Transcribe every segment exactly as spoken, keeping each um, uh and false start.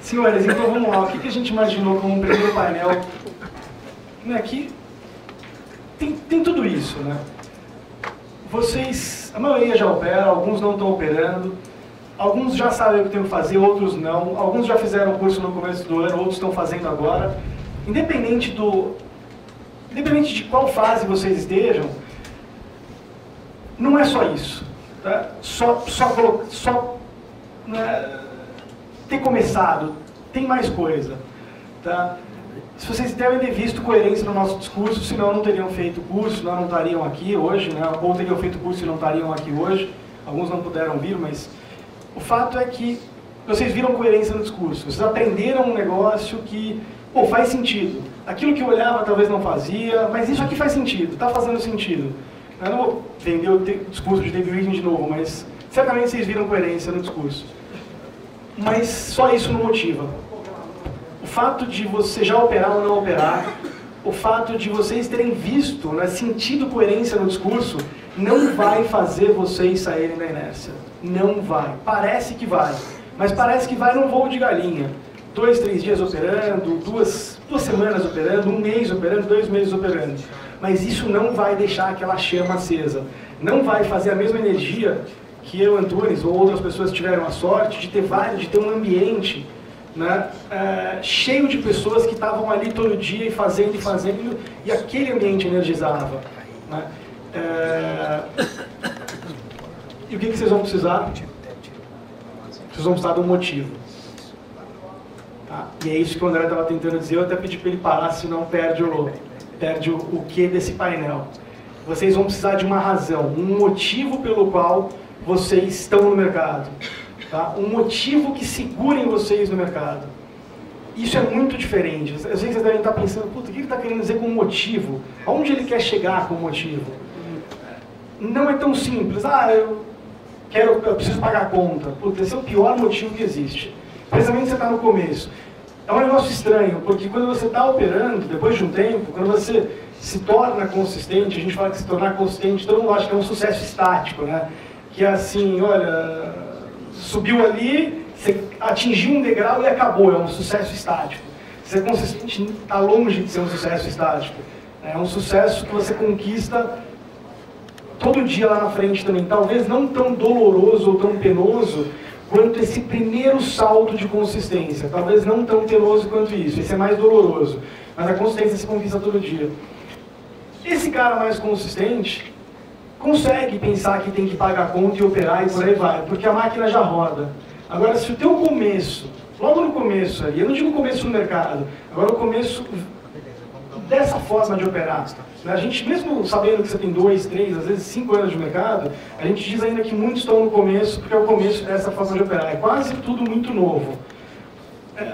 Senhores, então vamos lá. O que a gente imaginou como um primeiro painel? Aqui tem, tem tudo isso, né? Vocês, a maioria já opera, alguns não estão operando, alguns já sabem o que tem que fazer, outros não. Alguns já fizeram o curso no começo do ano, outros estão fazendo agora. Independente do, independente de qual fase vocês estejam, não é só isso. Tá? Só, só, só né, ter começado, tem mais coisa. Tá? Se vocês devem ter visto coerência no nosso discurso, senão não teriam feito o curso, senão não estariam aqui hoje, né? Ou teriam feito o curso e não estariam aqui hoje. Alguns não puderam vir, mas o fato é que vocês viram coerência no discurso. Vocês aprenderam um negócio que, pô, faz sentido. Aquilo que eu olhava talvez não fazia, mas isso aqui faz sentido, está fazendo sentido. Eu não vou vender o discurso de David Wheaton de novo, mas certamente vocês viram coerência no discurso. Mas só isso não motiva. O fato de você já operar ou não operar, o fato de vocês terem visto, né, sentido coerência no discurso, não vai fazer vocês saírem da inércia. Não vai. Parece que vai. Mas parece que vai num voo de galinha. Dois, três dias operando, duas, duas semanas operando, um mês operando, dois meses operando. Mas isso não vai deixar aquela chama acesa. Não vai fazer a mesma energia que eu, Antunes, ou outras pessoas tiveram a sorte de ter vários, de ter um ambiente, né, é, cheio de pessoas que estavam ali todo dia e fazendo e fazendo, e aquele ambiente energizava. Né? É... E o que, que vocês vão precisar? Vocês vão precisar de um motivo. Tá? E é isso que o André estava tentando dizer, eu até pedi para ele parar, senão perde o, perde o, o que desse painel. Vocês vão precisar de uma razão, um motivo pelo qual vocês estão no mercado. Tá? Um motivo que segurem vocês no mercado. Isso é muito diferente. Às vezes vocês devem estar pensando, puta, o que ele está querendo dizer com motivo? Aonde ele quer chegar com motivo? Não é tão simples. Ah, eu, quero, eu preciso pagar a conta. Puta, esse é o pior motivo que existe. Precisamente você está no começo. É um negócio estranho, porque quando você está operando, depois de um tempo, quando você se torna consistente, a gente fala que se tornar consistente, todo mundo acha que é um sucesso estático, né? Que é assim, olha, subiu ali, você atingiu um degrau e acabou, é um sucesso estático. Ser consistente está longe de ser um sucesso estático. É um sucesso que você conquista todo dia lá na frente também. Talvez não tão doloroso ou tão penoso quanto esse primeiro salto de consistência. Talvez não tão penoso quanto isso. Esse é mais doloroso. Mas a consistência se conquista todo dia. Esse cara mais consistente consegue pensar que tem que pagar a conta e operar e por aí vai, porque a máquina já roda. Agora, se o teu começo, logo no começo ali, eu não digo começo no mercado, agora o começo dessa forma de operar. A gente, mesmo sabendo que você tem dois, três, às vezes cinco anos de mercado, a gente diz ainda que muitos estão no começo, porque é o começo dessa forma de operar. É quase tudo muito novo. É,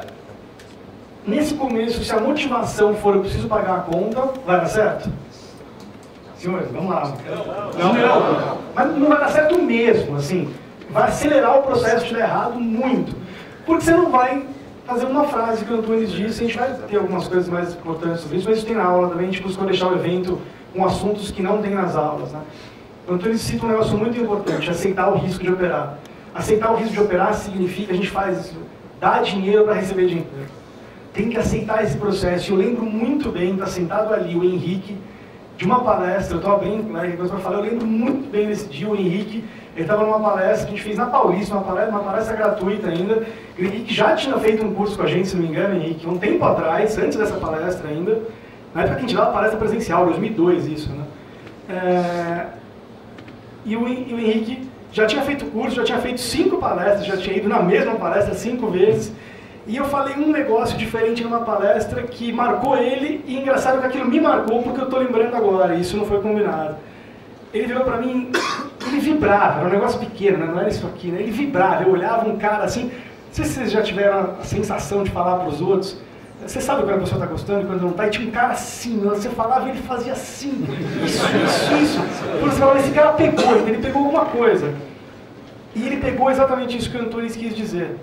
nesse começo, se a motivação for eu preciso pagar a conta, vai dar certo? Senhores, vamos lá. Não, não, não. Mas não vai dar certo mesmo, assim. Vai acelerar o processo de dar errado muito. Porque você não vai fazer uma frase que o Antunes disse, a gente vai ter algumas coisas mais importantes sobre isso, mas isso tem na aula também, a gente buscou deixar o evento com assuntos que não tem nas aulas. Né? O Antunes cita um negócio muito importante, aceitar o risco de operar. Aceitar o risco de operar significa, a gente faz isso, dar dinheiro para receber dinheiro. Tem que aceitar esse processo. Eu lembro muito bem, está sentado ali o Henrique, de uma palestra, eu estou abrindo, né, depois para falar, eu lembro muito bem desse dia, o Henrique, ele estava numa palestra que a gente fez na Paulista, uma palestra, uma palestra gratuita ainda, e o Henrique já tinha feito um curso com a gente, se não me engano, Henrique, um tempo atrás, antes dessa palestra ainda, na época que a gente dava palestra presencial, dois mil e dois isso, né? É... E, o, e o Henrique já tinha feito curso, já tinha feito cinco palestras, já tinha ido na mesma palestra cinco vezes, e eu falei um negócio diferente numa palestra que marcou ele, e engraçado que aquilo me marcou porque eu estou lembrando agora, e isso não foi combinado. Ele virou para mim, ele vibrava, era um negócio pequeno, né? Não era isso aqui, né? Ele vibrava, eu olhava um cara assim, não sei se vocês já tiveram a sensação de falar para os outros, você sabe quando a pessoa está gostando e quando não está, e tinha um cara assim, você falava e ele fazia assim, isso, isso, isso. Por isso, esse cara pegou, ele pegou alguma coisa. E ele pegou exatamente isso que o Antunes quis dizer.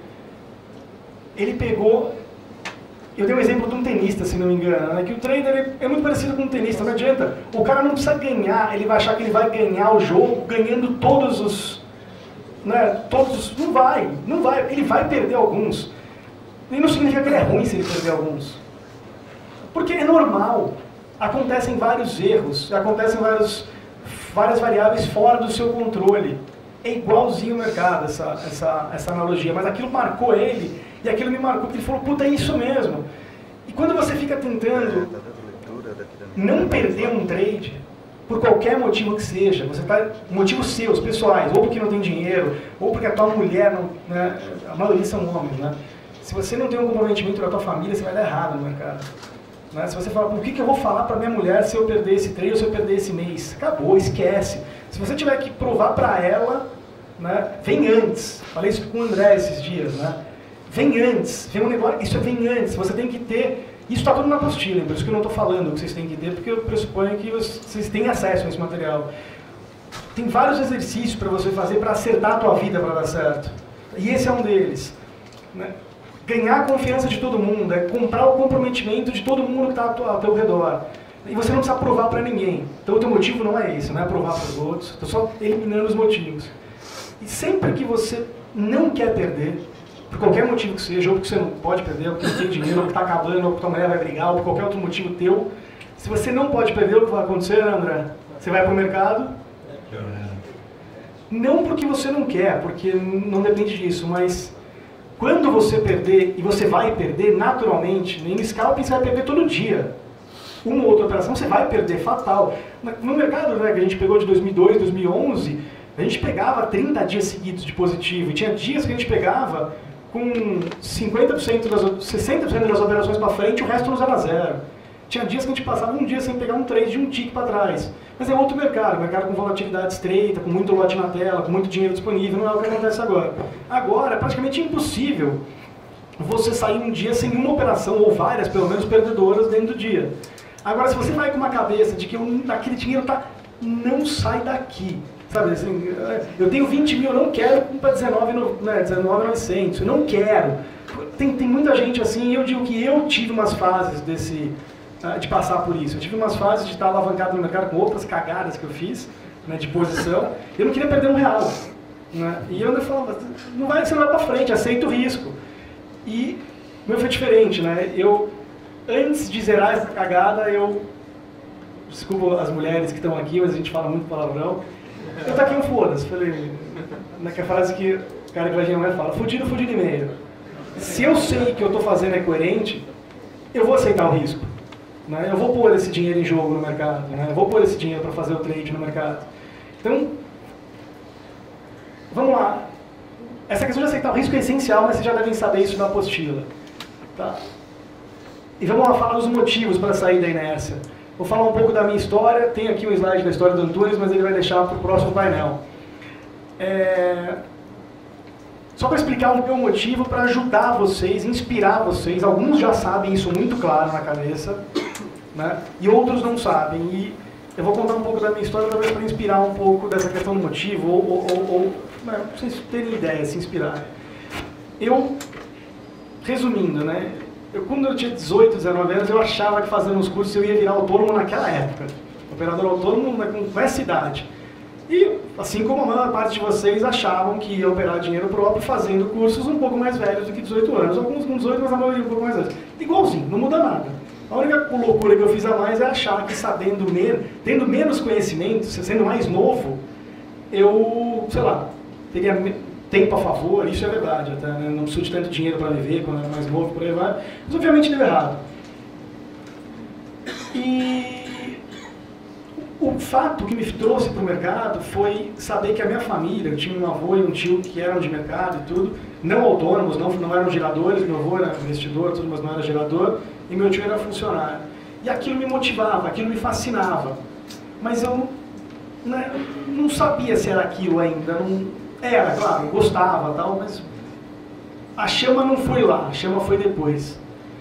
Ele pegou, eu dei um exemplo de um tenista, se não me engano, né? Que o trader é muito parecido com um tenista, não adianta. O cara não precisa ganhar, ele vai achar que ele vai ganhar o jogo ganhando todos os... Né, todos, não vai, não vai, ele vai perder alguns. E não significa que ele é ruim se ele perder alguns. Porque é normal. Acontecem vários erros, acontecem vários, várias variáveis fora do seu controle. É igualzinho o mercado, essa, essa, essa analogia. Mas aquilo marcou ele, e aquilo me marcou, porque ele falou, puta, é isso mesmo. E quando você fica tentando não perder um trade, por qualquer motivo que seja, você tá, motivos seus, pessoais, ou porque não tem dinheiro, ou porque a tua mulher, não, né, a maioria são homens, né? Se você não tem um comprometimento com a tua família, você vai dar errado no mercado. Né? Se você falar, o que, que eu vou falar para minha mulher se eu perder esse trade ou se eu perder esse mês? Acabou, esquece. Se você tiver que provar para ela, né, vem antes. Falei isso com o André esses dias, né? Vem antes, vem um negócio, isso é vem antes. Você tem que ter, isso está tudo na apostila, por isso que eu não estou falando o que vocês têm que ter, porque eu pressuponho que vocês têm acesso a esse material. Tem vários exercícios para você fazer para acertar a tua vida para dar certo. E esse é um deles. Né? Ganhar a confiança de todo mundo, é comprar o comprometimento de todo mundo que está ao teu redor. E você não precisa provar para ninguém. Então o teu motivo não é esse, não é provar para os outros. Estou só eliminando os motivos. E sempre que você não quer perder, por qualquer motivo que seja, ou porque você não pode perder, ou porque não tem dinheiro, ou porque está acabando, ou porque tua mulher vai brigar, ou por qualquer outro motivo teu, se você não pode perder, o que vai acontecer, né, André? Você vai para o mercado. Não porque você não quer, porque não depende disso, mas quando você perder, e você vai perder naturalmente, nem no scalping você vai perder todo dia. Uma ou outra operação você vai perder, fatal. No mercado, né, que a gente pegou de dois mil e dois, dois mil e onze, a gente pegava trinta dias seguidos de positivo, e tinha dias que a gente pegava com cinquenta por cento das, sessenta por cento das operações para frente e o resto no zero a zero. Tinha dias que a gente passava um dia sem pegar um trade de um tick para trás. Mas é outro mercado, mercado com volatilidade estreita, com muito lote na tela, com muito dinheiro disponível, não é o que acontece agora. Agora, é praticamente impossível você sair um dia sem uma operação, ou várias, pelo menos, perdedoras dentro do dia. Agora, se você vai com uma cabeça de que eu, aquele dinheiro tá, não sai daqui, sabe assim, eu tenho vinte mil, eu não quero para dezenove mil e novecentos, eu não quero. Tem, tem muita gente assim, e eu digo que eu tive umas fases desse... de passar por isso. Eu tive umas fases de estar alavancado no mercado com outras cagadas que eu fiz, né, de posição. Eu não queria perder um real. Né? E eu ainda falava, não vai, você não vai para frente, aceita o risco. E o meu foi diferente. Né? Eu, antes de zerar essa cagada, eu... Desculpa as mulheres que estão aqui, mas a gente fala muito palavrão. Eu taquei um foda-se. Falei, naquela frase que o cara que vai não fala, fudido, fudido e meio. Se eu sei que eu estou fazendo é coerente, eu vou aceitar o risco. Né? Eu vou pôr esse dinheiro em jogo no mercado, né? Eu vou pôr esse dinheiro para fazer o trade no mercado. Então, vamos lá. Essa questão de aceitar o risco é essencial, mas vocês já devem saber isso na apostila. Tá? E vamos lá falar dos motivos para sair da inércia. Vou falar um pouco da minha história, tem aqui um slide da história do Antunes, mas ele vai deixar para o próximo painel. É... Só para explicar o meu motivo, para ajudar vocês, inspirar vocês. Alguns já sabem isso muito claro na cabeça, né? E outros não sabem. E eu vou contar um pouco da minha história, talvez para inspirar um pouco dessa questão do motivo, ou, ou, ou, ou né, para vocês terem ideia, se inspirarem. Eu, resumindo, né? Eu, quando eu tinha dezoito, dezenove anos, eu achava que fazendo os cursos eu ia virar autônomo naquela época. Operador autônomo com essa idade. E, assim como a maior parte de vocês achavam que ia operar dinheiro próprio fazendo cursos um pouco mais velhos do que dezoito anos. Alguns com dezoito, mas a maioria um pouco mais velhos. Igualzinho, não muda nada. A única loucura que eu fiz a mais é achar que sabendo menos, tendo menos conhecimento, sendo mais novo, eu, sei lá, teria tempo a favor, isso é verdade, até, né? Não preciso de tanto dinheiro para viver quando era mais novo, por aí vai. Mas obviamente deu errado. E o fato que me trouxe para o mercado foi saber que a minha família, eu tinha um avô e um tio que eram de mercado e tudo, não autônomos, não, não eram geradores, meu avô era investidor, tudo, mas não era gerador, e meu tio era funcionário. E aquilo me motivava, aquilo me fascinava. Mas eu, né, não sabia se era aquilo ainda. Não, era, claro, eu gostava, tal, mas a chama não foi lá, a chama foi depois.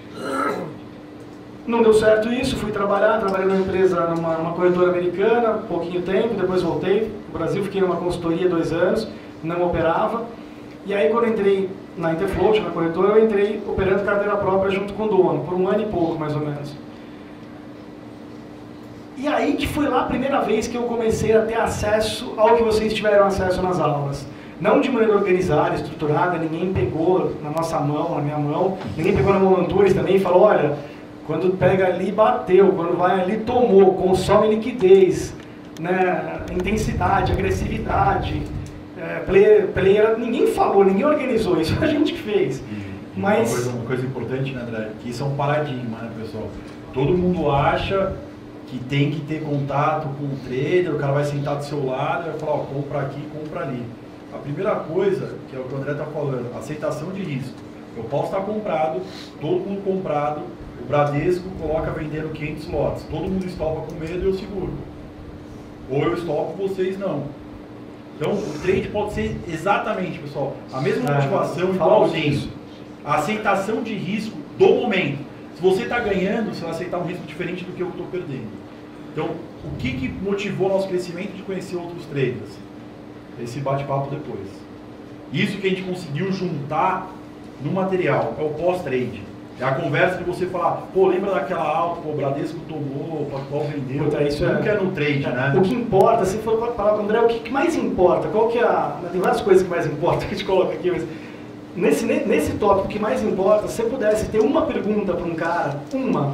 Não deu certo isso, fui trabalhar, trabalhei numa empresa, numa, numa corretora americana, pouquinho tempo, depois voltei no Brasil, fiquei numa consultoria dois anos, não operava. E aí quando eu entrei na Interfloat, na corretora, eu entrei operando carteira própria junto com o dono, por um ano e pouco mais ou menos. E aí que foi lá a primeira vez que eu comecei a ter acesso ao que vocês tiveram acesso nas aulas. não de maneira organizada, estruturada, ninguém pegou na nossa mão, na minha mão, ninguém pegou na mão do Antunes também e falou, olha, quando pega ali, bateu, quando vai ali, tomou, consome liquidez, né, intensidade, agressividade, é, player, player, ninguém falou, ninguém organizou, isso a gente que fez. E, Mas... uma, coisa, uma coisa importante, né, André, que isso é um paradigma, né, pessoal? Todo mundo acha que tem que ter contato com o trader, o cara vai sentar do seu lado e vai falar, ó, compra aqui, compra ali. A primeira coisa, que é o que o André está falando, aceitação de risco. Eu posso estar comprado, todo mundo comprado, o Bradesco coloca vendendo quinhentos lotes, todo mundo estopa com medo e eu seguro. Ou eu estopo, vocês não. Então, o trade pode ser exatamente, pessoal, a mesma motivação, é, igualzinho. A aceitação de risco do momento. Se você está ganhando, você vai aceitar um risco diferente do que eu estou perdendo. Então, o que, que motivou o nosso crescimento de conhecer outros traders? Esse bate-papo depois. Isso que a gente conseguiu juntar no material, é o pós-trade. É a conversa de você falar, pô, lembra daquela alta, pô, o Bradesco tomou, o Pactual vendeu. Puta, isso nunca é, é no trade, né? O que importa, se for falar para o André, o que mais importa? Qual que é a... Tem várias coisas que mais importam que a gente coloca aqui, mas nesse, nesse tópico, o que mais importa, se você pudesse ter uma pergunta para um cara, uma,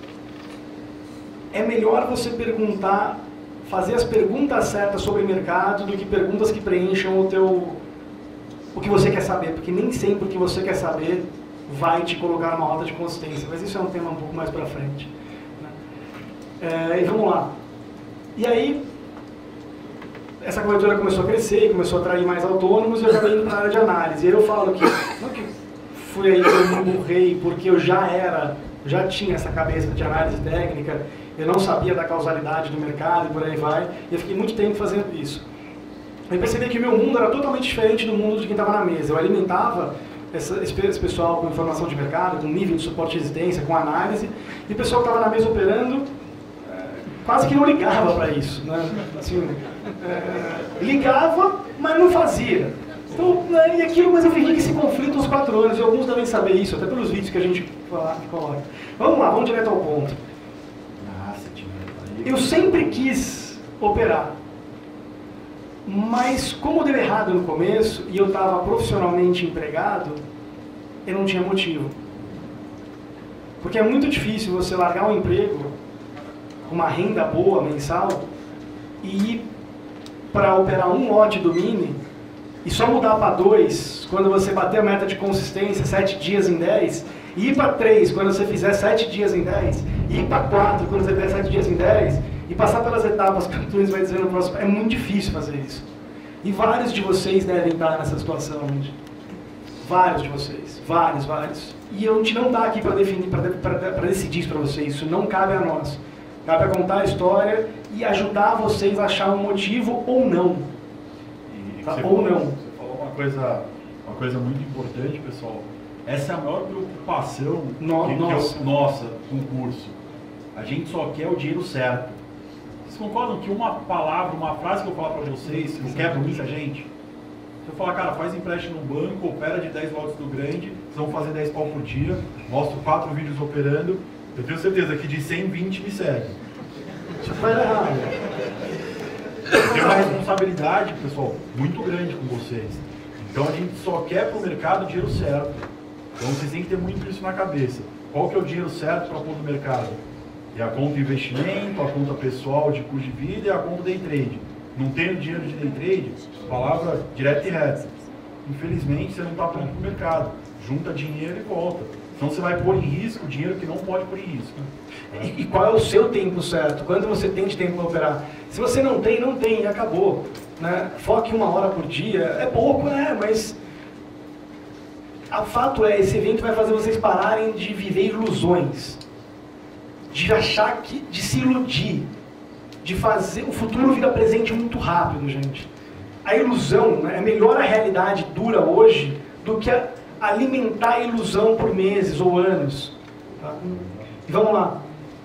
é melhor você perguntar, fazer as perguntas certas sobre o mercado do que perguntas que preencham o teu, o que você quer saber, porque nem sempre o que você quer saber vai te colocar numa rota de consistência, mas isso é um tema um pouco mais para frente. Né? É, e vamos lá. E aí, essa corretora começou a crescer, começou a atrair mais autônomos e eu acabei indo para a área de análise. E aí eu falo que, não que fui aí que eu me emburrei, porque eu já era, já tinha essa cabeça de análise técnica, eu não sabia da causalidade do mercado e por aí vai, e eu fiquei muito tempo fazendo isso. Eu percebi que o meu mundo era totalmente diferente do mundo de quem estava na mesa. Eu alimentava essa, esse pessoal com informação de mercado, com nível de suporte de resistência, com análise, e o pessoal que estava na mesa operando é, quase que não ligava para isso. Né? Assim, é, ligava, mas não fazia. Então, né, e aquilo, mas eu vivi esse conflito uns quatro anos, e alguns devem saber isso, até pelos vídeos que a gente coloca. Vamos lá, vamos direto ao ponto. Eu sempre quis operar. Mas como deu errado no começo e eu estava profissionalmente empregado, eu não tinha motivo. Porque é muito difícil você largar um emprego com uma renda boa mensal e ir para operar um lote do mini e só mudar para dois quando você bater a meta de consistência sete dias em dez, e ir para três quando você fizer sete dias em dez, e ir para quatro quando você fizer sete dias em dez, e passar pelas etapas que o Antunes vai dizer no próximo. É muito difícil fazer isso. E vários de vocês devem estar nessa situação, gente. Vários de vocês. Vários, vários. E a gente não está aqui para definir, para decidir isso para vocês. Isso não cabe a nós. Cabe a contar a história e ajudar vocês a achar um motivo ou não. E tá? Ou falou, não. Você falou uma coisa, uma coisa muito importante, pessoal. Essa é a maior preocupação no, que, nossa. que eu, nossa, com o curso. A gente só quer o dinheiro certo. Vocês concordam que uma palavra, uma frase que eu falar para vocês, não quebra muita gente? Se eu falar, cara, faz empréstimo no banco, opera de dez lotes do grande, vocês vão fazer dez pau por dia, mostro quatro vídeos operando, eu tenho certeza que de cem, vinte me seguem. Isso vai dar errado. Eu tenho uma responsabilidade, pessoal, muito grande com vocês. Então a gente só quer para o mercado o dinheiro certo. Então vocês têm que ter muito isso na cabeça. Qual que é o dinheiro certo para pôr no mercado? É a conta investimento, a conta pessoal de custo de vida e a conta day trade. Não tendo dinheiro de day trade, palavra direta e reta. Infelizmente você não está pronto para o mercado. Junta dinheiro e volta. Senão você vai pôr em risco dinheiro que não pode pôr em risco. E, e qual é o seu tempo certo? Quanto você tem de tempo para operar? Se você não tem, não tem, acabou. Né? Foque uma hora por dia, é pouco, né? Mas o fato é, esse evento vai fazer vocês pararem de viver ilusões. De achar que, de se iludir, de fazer, o futuro vira presente muito rápido, gente. A ilusão, né, é melhor a realidade dura hoje do que a, alimentar a ilusão por meses ou anos. Tá? E vamos lá.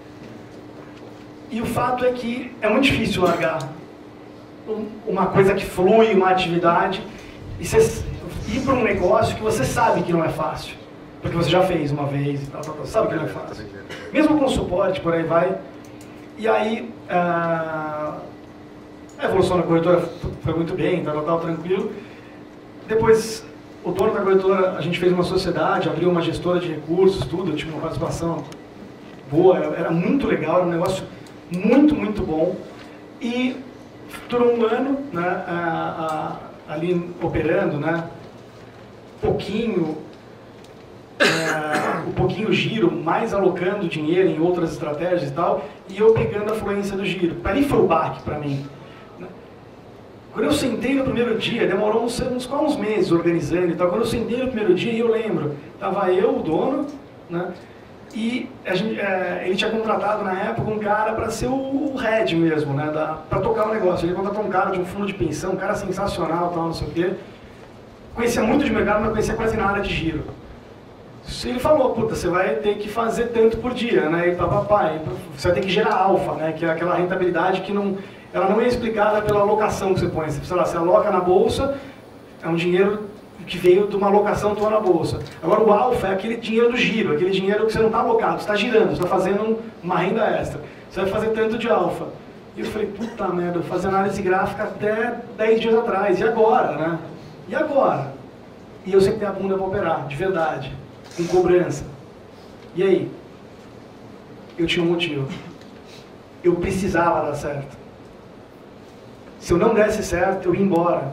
E o fato é que é muito difícil largar um, uma coisa que flui, uma atividade, e você ir para um negócio que você sabe que não é fácil. Porque você já fez uma vez e tal, tal, tal, sabe que não é fácil. Mesmo com suporte, por aí vai. E aí, a evolução da corretora foi muito bem, tal, tal, tal, tranquilo. depois, o dono da corretora, a gente fez uma sociedade, abriu uma gestora de recursos, tudo, eu tive uma participação boa, era muito legal, era um negócio muito, muito bom. E durou um ano, né, a, a, ali operando, né, pouquinho, é, um pouquinho giro, mais alocando dinheiro em outras estratégias e tal, e eu pegando a fluência do giro. Ali foi o baque para mim. Quando eu sentei no primeiro dia, demorou uns, uns, uns meses organizando e tal, quando eu sentei no primeiro dia, eu lembro, estava eu, o dono, né, e a gente, é, ele tinha contratado na época um cara para ser o, o head mesmo, né, para tocar o negócio. Ele contratou um cara de um fundo de pensão, um cara sensacional, tal, não sei o quê. Conhecia muito de mercado, mas não conhecia quase nada de giro. Ele falou, puta, você vai ter que fazer tanto por dia, né, e papapá, você vai ter que gerar alfa, né, que é aquela rentabilidade que não, ela não é explicada pela alocação que você põe. Sei lá, você aloca na bolsa, é um dinheiro que veio de uma alocação tua na bolsa. Agora o alfa é aquele dinheiro do giro, aquele dinheiro que você não está alocado, você está girando, você está fazendo uma renda extra. Você vai fazer tanto de alfa. E eu falei, puta merda, eu fazia análise gráfica até dez dias atrás, e agora, né? E agora? E eu sentei a bunda para operar, de verdade, com cobrança. E aí? Eu tinha um motivo. Eu precisava dar certo. Se eu não desse certo, eu ia embora.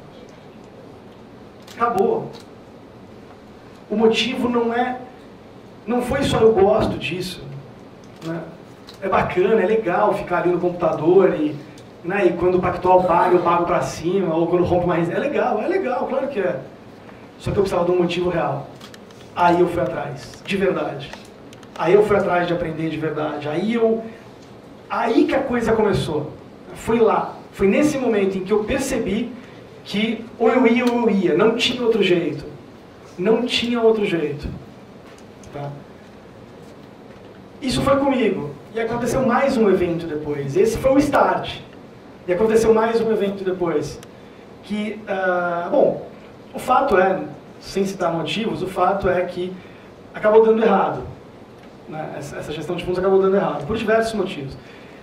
Acabou. O motivo não é, não foi só eu gosto disso, né? É bacana, é legal ficar ali no computador e, né, e quando o Pactual paga, eu pago para cima, ou quando rompo uma renda. É legal, é legal, claro que é. Só que eu precisava de um motivo real. Aí eu fui atrás, de verdade. Aí eu fui atrás de aprender de verdade. Aí eu, aí que a coisa começou. Foi lá, foi nesse momento em que eu percebi que ou eu ia ou eu ia, não tinha outro jeito. Não tinha outro jeito. Tá? Isso foi comigo. E aconteceu mais um evento depois. Esse foi o start. E aconteceu mais um evento depois. Que, uh, bom, o fato é, sem citar motivos, o fato é que acabou dando errado. Né? Essa, essa gestão de fundos acabou dando errado, por diversos motivos.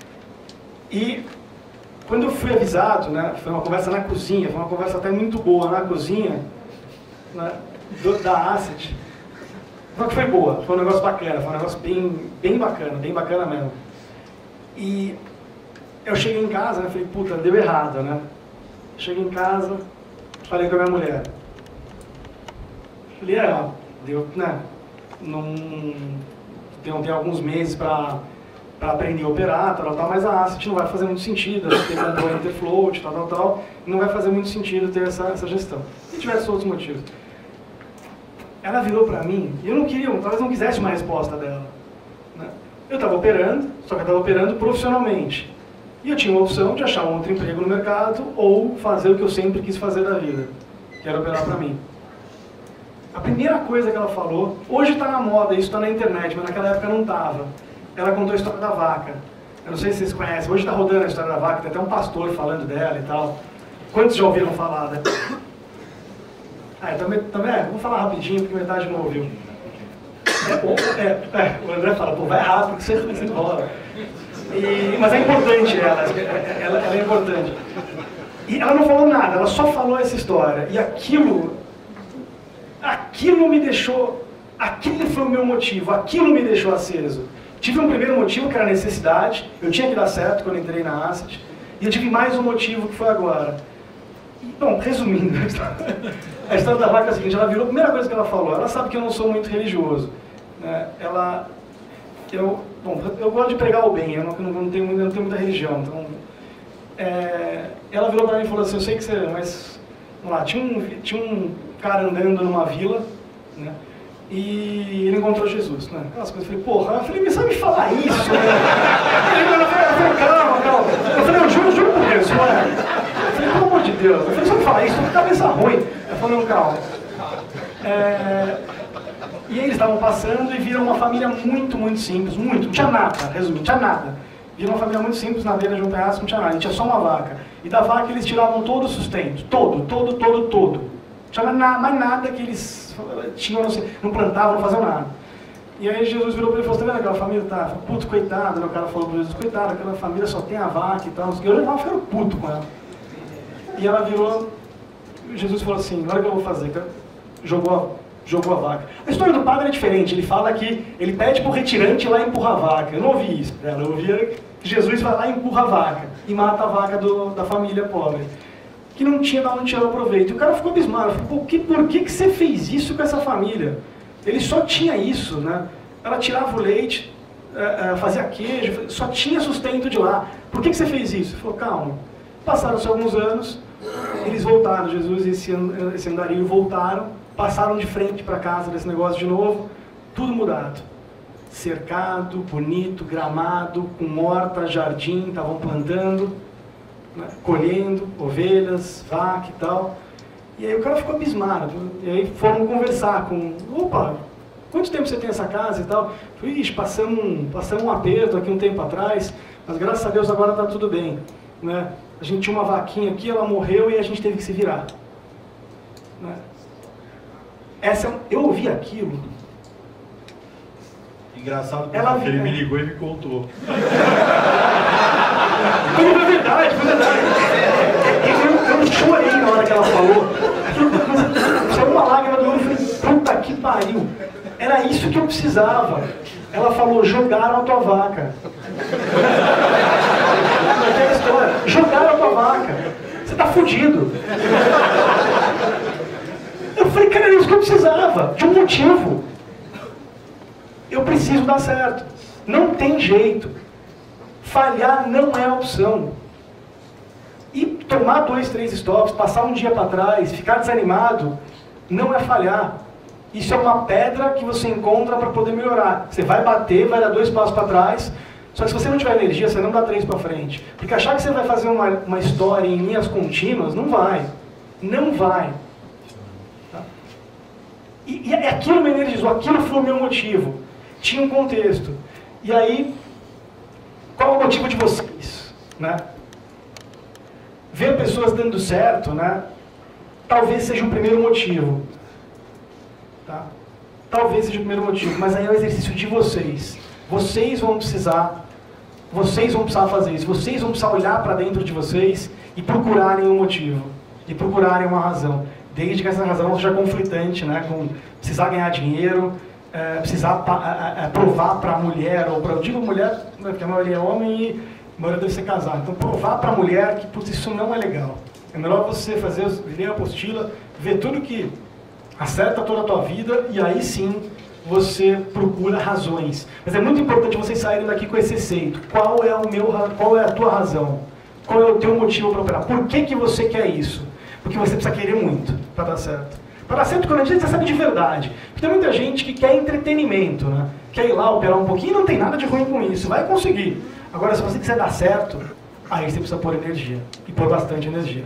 E quando eu fui avisado, né, foi uma conversa na cozinha, foi uma conversa até muito boa na cozinha, né, do, da Asset. Só que foi boa, foi um negócio bacana, foi um negócio bem, bem bacana, bem bacana mesmo. E eu cheguei em casa, né, falei, puta, deu errado, né? Cheguei em casa, falei com a minha mulher. Falei, é, ó, deu, né, não, tem, tem alguns meses para para aprender a operar, tal, tal, mas a Asset não vai fazer muito sentido, a gente tem controle interfloat, tal, tal, tal, não vai fazer muito sentido ter essa, essa gestão. Se tivesse outros motivos. Ela virou para mim, e eu não queria, talvez não quisesse uma resposta dela. Né? Eu estava operando, só que eu estava operando profissionalmente. E eu tinha uma opção de achar um outro emprego no mercado ou fazer o que eu sempre quis fazer da vida, que era operar para mim. A primeira coisa que ela falou, hoje está na moda, isso está na internet, mas naquela época não estava. Ela contou a história da vaca. Eu não sei se vocês conhecem, hoje está rodando a história da vaca, tem até um pastor falando dela e tal. Quantos já ouviram falar, né? Ah, também, também é, vou falar rapidinho, porque metade não ouviu. É, é, é, o André fala, pô, vai rápido, que você, você enrola. E, mas é importante ela, ela, ela é importante. E ela não falou nada, ela só falou essa história. E aquilo, aquilo me deixou, aquilo foi o meu motivo, aquilo me deixou aceso. Tive um primeiro motivo, que era a necessidade, eu tinha que dar certo quando entrei na Asset, e eu tive mais um motivo, que foi agora. E, bom, resumindo, a história da vaca é a seguinte, ela virou, a primeira coisa que ela falou, ela sabe que eu não sou muito religioso, né? Ela, eu, bom, eu gosto de pregar o bem, eu não, não, não, tenho, eu não tenho muita religião, então, é, ela virou para mim e falou assim, eu sei que você, mas, vamos lá, tinha um, tinha um cara andando numa vila, né? E ele encontrou Jesus, né? Aquelas coisas, eu falei, porra, eu falei, me sabe falar isso, né? Eu falei, calma, calma. Eu falei, eu juro, juro por Deus, não é? Eu falei, pelo amor de Deus, eu falei, sabe falar isso, tô com cabeça ruim. Eu falei, não, calma. É... E aí eles estavam passando e viram uma família muito, muito simples, muito, não tinha nada, resumindo, não tinha nada. Viram uma família muito simples na beira de um penhasco, não tinha nada, tinha só uma vaca. E da vaca eles tiravam todo o sustento, todo, todo, todo, todo. Não tinha mais nada que eles tinham, não, sei, não plantavam, não faziam nada. E aí Jesus virou para ele e falou, tá vendo aquela família? Tá, puto, coitado, né? O cara falou para Jesus, coitado, aquela família só tem a vaca e tal. Eu já estava ficando puto com ela. E ela virou, Jesus falou assim, olha o que eu vou fazer. Jogou a, jogou a vaca. A história do padre é diferente. Ele fala que ele pede para o retirante ir lá e empurrar a vaca. Eu não ouvi isso. Cara. Eu ouvia que Jesus vai lá e empurra a vaca. E mata a vaca do, da família pobre. Que não tinha de onde tirar o proveito. E o cara ficou abismado. Falou, por que, por que, que você fez isso com essa família? Ele só tinha isso, né? Ela tirava o leite, fazia queijo, só tinha sustento de lá. Por que, que você fez isso? Ele falou, calma. Passaram-se alguns anos, eles voltaram, Jesus e esse, esse andarilho voltaram, passaram de frente para casa desse negócio de novo, tudo mudado. Cercado, bonito, gramado, com horta, jardim, estavam plantando, né, colhendo ovelhas, vaca e tal. E aí o cara ficou abismado. E aí foram conversar com, opa, quanto tempo você tem essa casa e tal? Falei, ixi, passamos um, passamos um aperto aqui um tempo atrás, mas graças a Deus agora está tudo bem. Né? A gente tinha uma vaquinha aqui, ela morreu e a gente teve que se virar. Né? Essa, eu ouvi aquilo. Engraçado porque ela, ele me ligou e me contou. Foi verdade, foi verdade. Eu, eu chorei na hora que ela falou. Saiu uma lágrima do olho e falei, puta que pariu. Era isso que eu precisava. Ela falou, jogaram a tua vaca. Aquela história, jogaram a tua vaca. Você tá fudido. Eu falei, cara, era isso que eu precisava. De um motivo. Eu preciso dar certo. Não tem jeito. Falhar não é opção. E tomar dois, três stops, passar um dia para trás, ficar desanimado, não é falhar. Isso é uma pedra que você encontra para poder melhorar. Você vai bater, vai dar dois passos para trás, só que se você não tiver energia, você não dá três para frente. Porque achar que você vai fazer uma, uma história em linhas contínuas, não vai. Não vai. Tá? E, e aquilo me energizou, aquilo foi o meu motivo. Tinha um contexto. E aí, qual é o motivo de vocês? Né? Ver pessoas dando certo, né? Talvez seja o primeiro motivo. Tá? Talvez seja o primeiro motivo, mas aí é o exercício de vocês. Vocês vão precisar, vocês vão precisar fazer isso. Vocês vão precisar olhar para dentro de vocês e procurarem um motivo. E procurarem uma razão. Desde que essa razão seja conflitante, né? Com precisar ganhar dinheiro, é, precisar é, é, provar para a mulher, ou para, eu digo mulher, né, porque a maioria é homem e a maioria deve ser casado. Então provar para a mulher que putz, isso não é legal. É melhor você fazer, ler a apostila, ver tudo que acerta toda a tua vida e aí sim você procura razões. Mas é muito importante vocês saírem daqui com esse receito. Qual é, o meu, qual é a tua razão? Qual é o teu motivo para operar? Por que, que você quer isso? Porque você precisa querer muito para dar certo. Para dar certo, quando a gente sabe de verdade. Porque tem muita gente que quer entretenimento, né? Quer ir lá, operar um pouquinho, não tem nada de ruim com isso. Vai conseguir. Agora, se você quiser dar certo, aí você precisa pôr energia. E pôr bastante energia.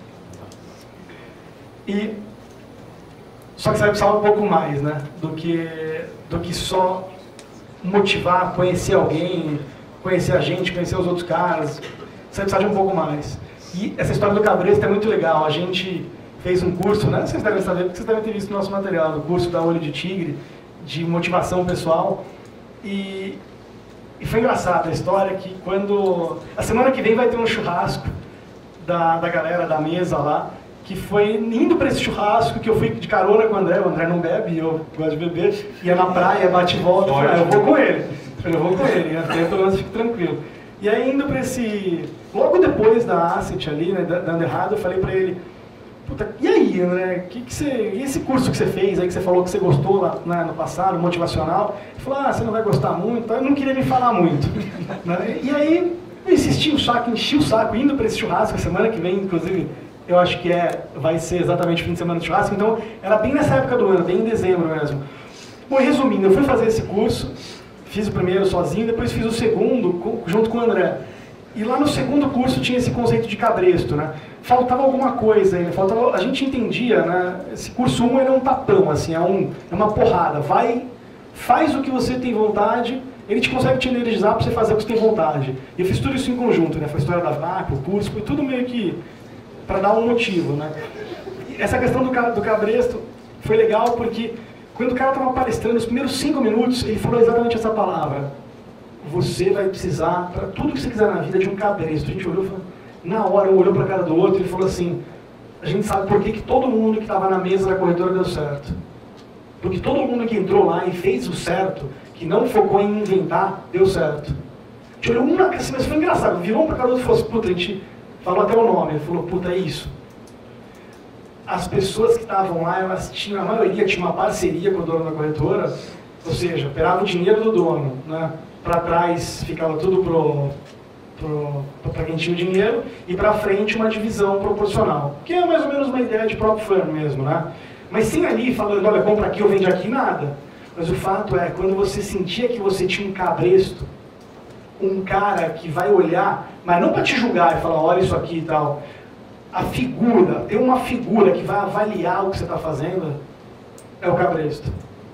E... Só que você vai precisar um pouco mais, né? Do que, do que só motivar, conhecer alguém, conhecer a gente, conhecer os outros caras. Você vai precisar de um pouco mais. E essa história do cabresto é muito legal. A gente fez um curso, né? Vocês devem saber, porque vocês devem ter visto o nosso material, o curso da Olho de Tigre, de motivação pessoal. E, e foi engraçado a história que quando... A semana que vem vai ter um churrasco da, da galera da mesa lá, que foi indo para esse churrasco que eu fui de carona com o André. O André não bebe, eu gosto de beber. Ia na praia, bate e volta. Eu falei, ah, eu vou com ele. Eu falei, eu vou com ele, né? Pelo menos fico tranquilo. E aí, indo para esse... Logo depois da Asset ali, né, dando errado, eu falei para ele, puta, e aí, André, que que você, e esse curso que você fez aí, que você falou que você gostou lá, né, no passado, motivacional? Ele falou, ah, você não vai gostar muito. Eu não queria me falar muito. Né? E aí, eu insisti o saco, enchi o saco, indo para esse churrasco, a semana que vem, inclusive... Eu acho que é, vai ser exatamente o fim de semana de churrasco, então era bem nessa época do ano, bem em dezembro mesmo. Bom, resumindo, eu fui fazer esse curso, fiz o primeiro sozinho, depois fiz o segundo com, junto com o André. E lá no segundo curso tinha esse conceito de cabresto, né? Faltava alguma coisa ainda, faltava, a gente entendia, né? Esse curso um é um tapão, assim, é, um, é uma porrada. Vai, faz o que você tem vontade, ele te consegue te energizar para você fazer o que você tem vontade. E eu fiz tudo isso em conjunto, né? Foi a história da vaca, o curso, foi tudo meio que... para dar um motivo, né? E essa questão do, do cabresto foi legal porque quando o cara estava palestrando, nos primeiros cinco minutos, ele falou exatamente essa palavra. Você vai precisar, para tudo que você quiser na vida, de um cabresto. A gente olhou, falou, na hora, um olhou para a cara do outro e ele falou assim, a gente sabe por que que todo mundo que estava na mesa da corretora deu certo. Porque todo mundo que entrou lá e fez o certo, que não focou em inventar, deu certo. A gente olhou um na assim, mas foi engraçado, virou um para cada outro e falou assim, puta, a gente falou até o nome, ele falou, puta, é isso. As pessoas que estavam lá, elas tinham, a maioria tinha uma parceria com o dono da corretora, ou seja, operava o dinheiro do dono, né? Para trás ficava tudo para quem tinha o dinheiro, e para frente uma divisão proporcional, que é mais ou menos uma ideia de próprio firm mesmo, né? Mas sem ali falando, olha, compra aqui ou vende aqui, nada. Mas o fato é, quando você sentia que você tinha um cabresto, um cara que vai olhar, mas não para te julgar e falar, olha isso aqui e tal, a figura, tem uma figura que vai avaliar o que você está fazendo, é o cabresto.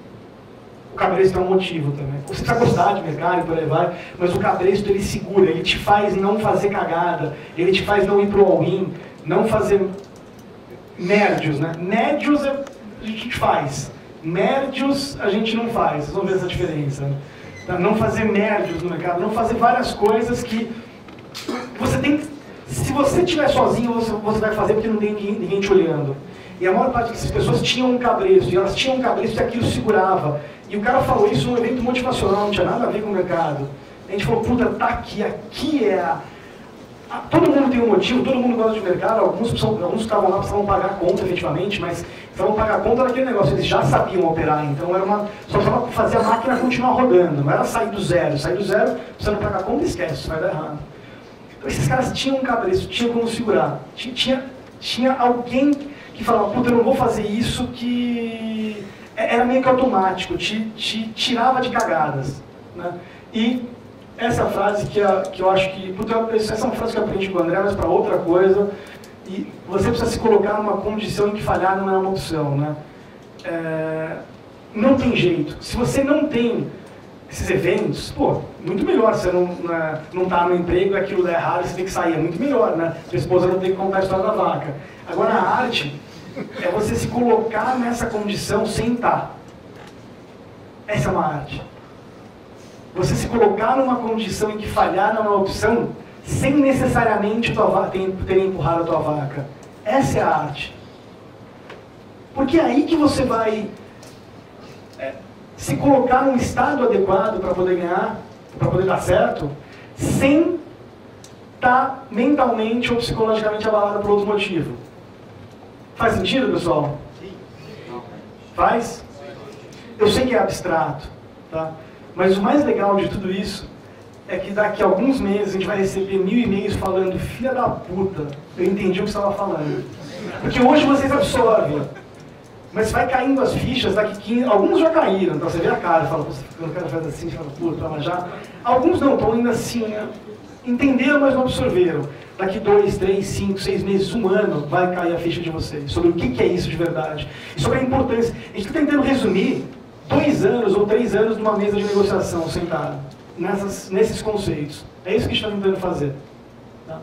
O cabresto é um motivo também. Você precisa gostar de mercado e por aí vai, mas o cabresto ele segura, ele te faz não fazer cagada, ele te faz não ir pro all-in, não fazer médios, né? Médios é, a gente faz, médios a gente não faz, vocês vão ver essa diferença. Né? Não fazer médios no mercado, não fazer várias coisas que você tem que, se você estiver sozinho, você, você vai fazer porque não tem ninguém, ninguém te olhando. E a maior parte dessas pessoas tinham um cabresto, e elas tinham um cabresto e aquilo segurava. E o cara falou isso num evento motivacional, não tinha nada a ver com o mercado. A gente falou, puta, tá aqui, aqui é a... a... Todo mundo tem um motivo, todo mundo gosta de mercado, alguns, precisam, alguns que estavam lá precisavam pagar a conta efetivamente, mas precisavam pagar a conta daquele negócio, eles já sabiam operar, então era uma... só precisava fazer a máquina continuar rodando, não era sair do zero, sair do zero, você não pagar a conta, esquece, vai dar errado. Então esses caras tinham um cabresto, tinham como segurar, tinha, tinha, tinha alguém que falava, puta, eu não vou fazer isso, que era meio que automático, te, te tirava de cagadas. Né? E essa frase que, a, que eu acho que, puta, essa é uma frase que eu aprendi com o André, mas para outra coisa, e você precisa se colocar numa condição em que falhar não é uma opção. Né? É, não tem jeito. Se você não tem esses eventos, pô, muito melhor você não né, não tá no emprego e aquilo dá errado e você tem que sair, é muito melhor, né? Sua esposa não tem que contar a história da vaca. Agora a arte é você se colocar nessa condição sem estar. Essa é uma arte. Você se colocar numa condição em que falhar não é uma opção, sem necessariamente tua vaca, ter, ter empurrado a tua vaca. Essa é a arte. Porque é aí que você vai é, se colocar num estado adequado para poder ganhar, para poder dar certo, sem estar mentalmente ou psicologicamente abalado por outro motivo. Faz sentido, pessoal? Sim. Faz? Eu sei que é abstrato, tá? Mas o mais legal de tudo isso é que daqui a alguns meses a gente vai receber mil e-mails falando, filha da puta, eu entendi o que você estava falando. Porque hoje vocês absorvem. Mas vai caindo as fichas, daqui quinze, alguns já caíram, então você vê a cara e fala, quando o cara faz assim, você fala, puta, mas já. Alguns não, estão ainda assim, né? Entenderam, mas não absorveram. Daqui dois, três, cinco, seis meses, um ano, vai cair a ficha de vocês, sobre o que é isso de verdade. E sobre a importância. A gente está tentando resumir dois anos ou três anos numa mesa de negociação, sentado, nessas, nesses conceitos. É isso que a gente está tentando fazer. Tá?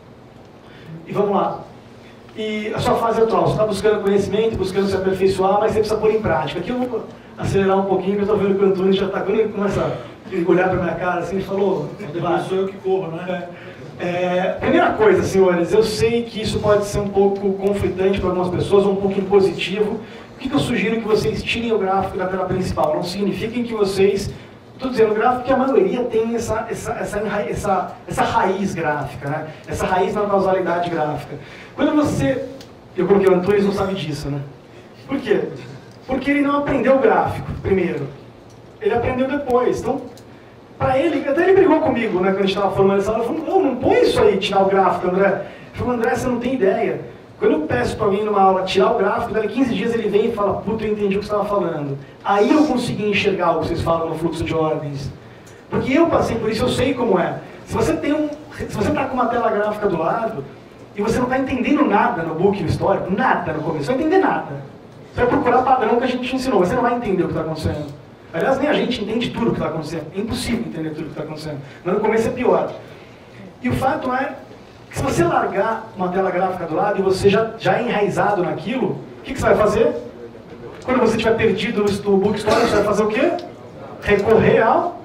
E vamos lá. E a sua fase atual, você está buscando conhecimento, buscando se aperfeiçoar, mas você precisa pôr em prática. Aqui eu vou acelerar um pouquinho, porque eu estou vendo que o Antônio já está, quando ele começa a olhar para a minha cara assim, ele falou... Depois sou eu que corro, né? É, primeira coisa, senhores, eu sei que isso pode ser um pouco conflitante para algumas pessoas, um pouco impositivo. O que, que eu sugiro que vocês tirem o gráfico da tela principal? Não significa que vocês... Estou dizendo o gráfico que a maioria tem essa, essa, essa, essa, essa raiz gráfica, né? Essa raiz na causalidade gráfica. Quando você... Eu coloquei o Antônio, não sabe disso, né? Por quê? Porque ele não aprendeu o gráfico, primeiro. Ele aprendeu depois. Então, para ele... Até ele brigou comigo, né? Quando a gente estava falando essa hora. Ele falou, não, não põe isso aí, tirar o gráfico, André. Ele falou, André, você não tem ideia. Quando eu peço para alguém numa aula tirar o gráfico, daqui quinze dias ele vem e fala, puta, eu entendi o que você estava falando. Aí eu consegui enxergar o que vocês falam no fluxo de ordens. Porque eu passei por isso, eu sei como é. Se você tem um, se você está com uma tela gráfica do lado e você não está entendendo nada no book histórico, nada no começo, você não vai entender nada. Você vai procurar padrão que a gente te ensinou, mas você não vai entender o que está acontecendo. Aliás, nem a gente entende tudo o que está acontecendo. É impossível entender tudo o que está acontecendo. Mas no começo é pior. E o fato é que se você largar uma tela gráfica do lado e você já, já é enraizado naquilo, o que, que você vai fazer? Quando você estiver perdido no book histórico, você vai fazer o quê? Recorrer ao...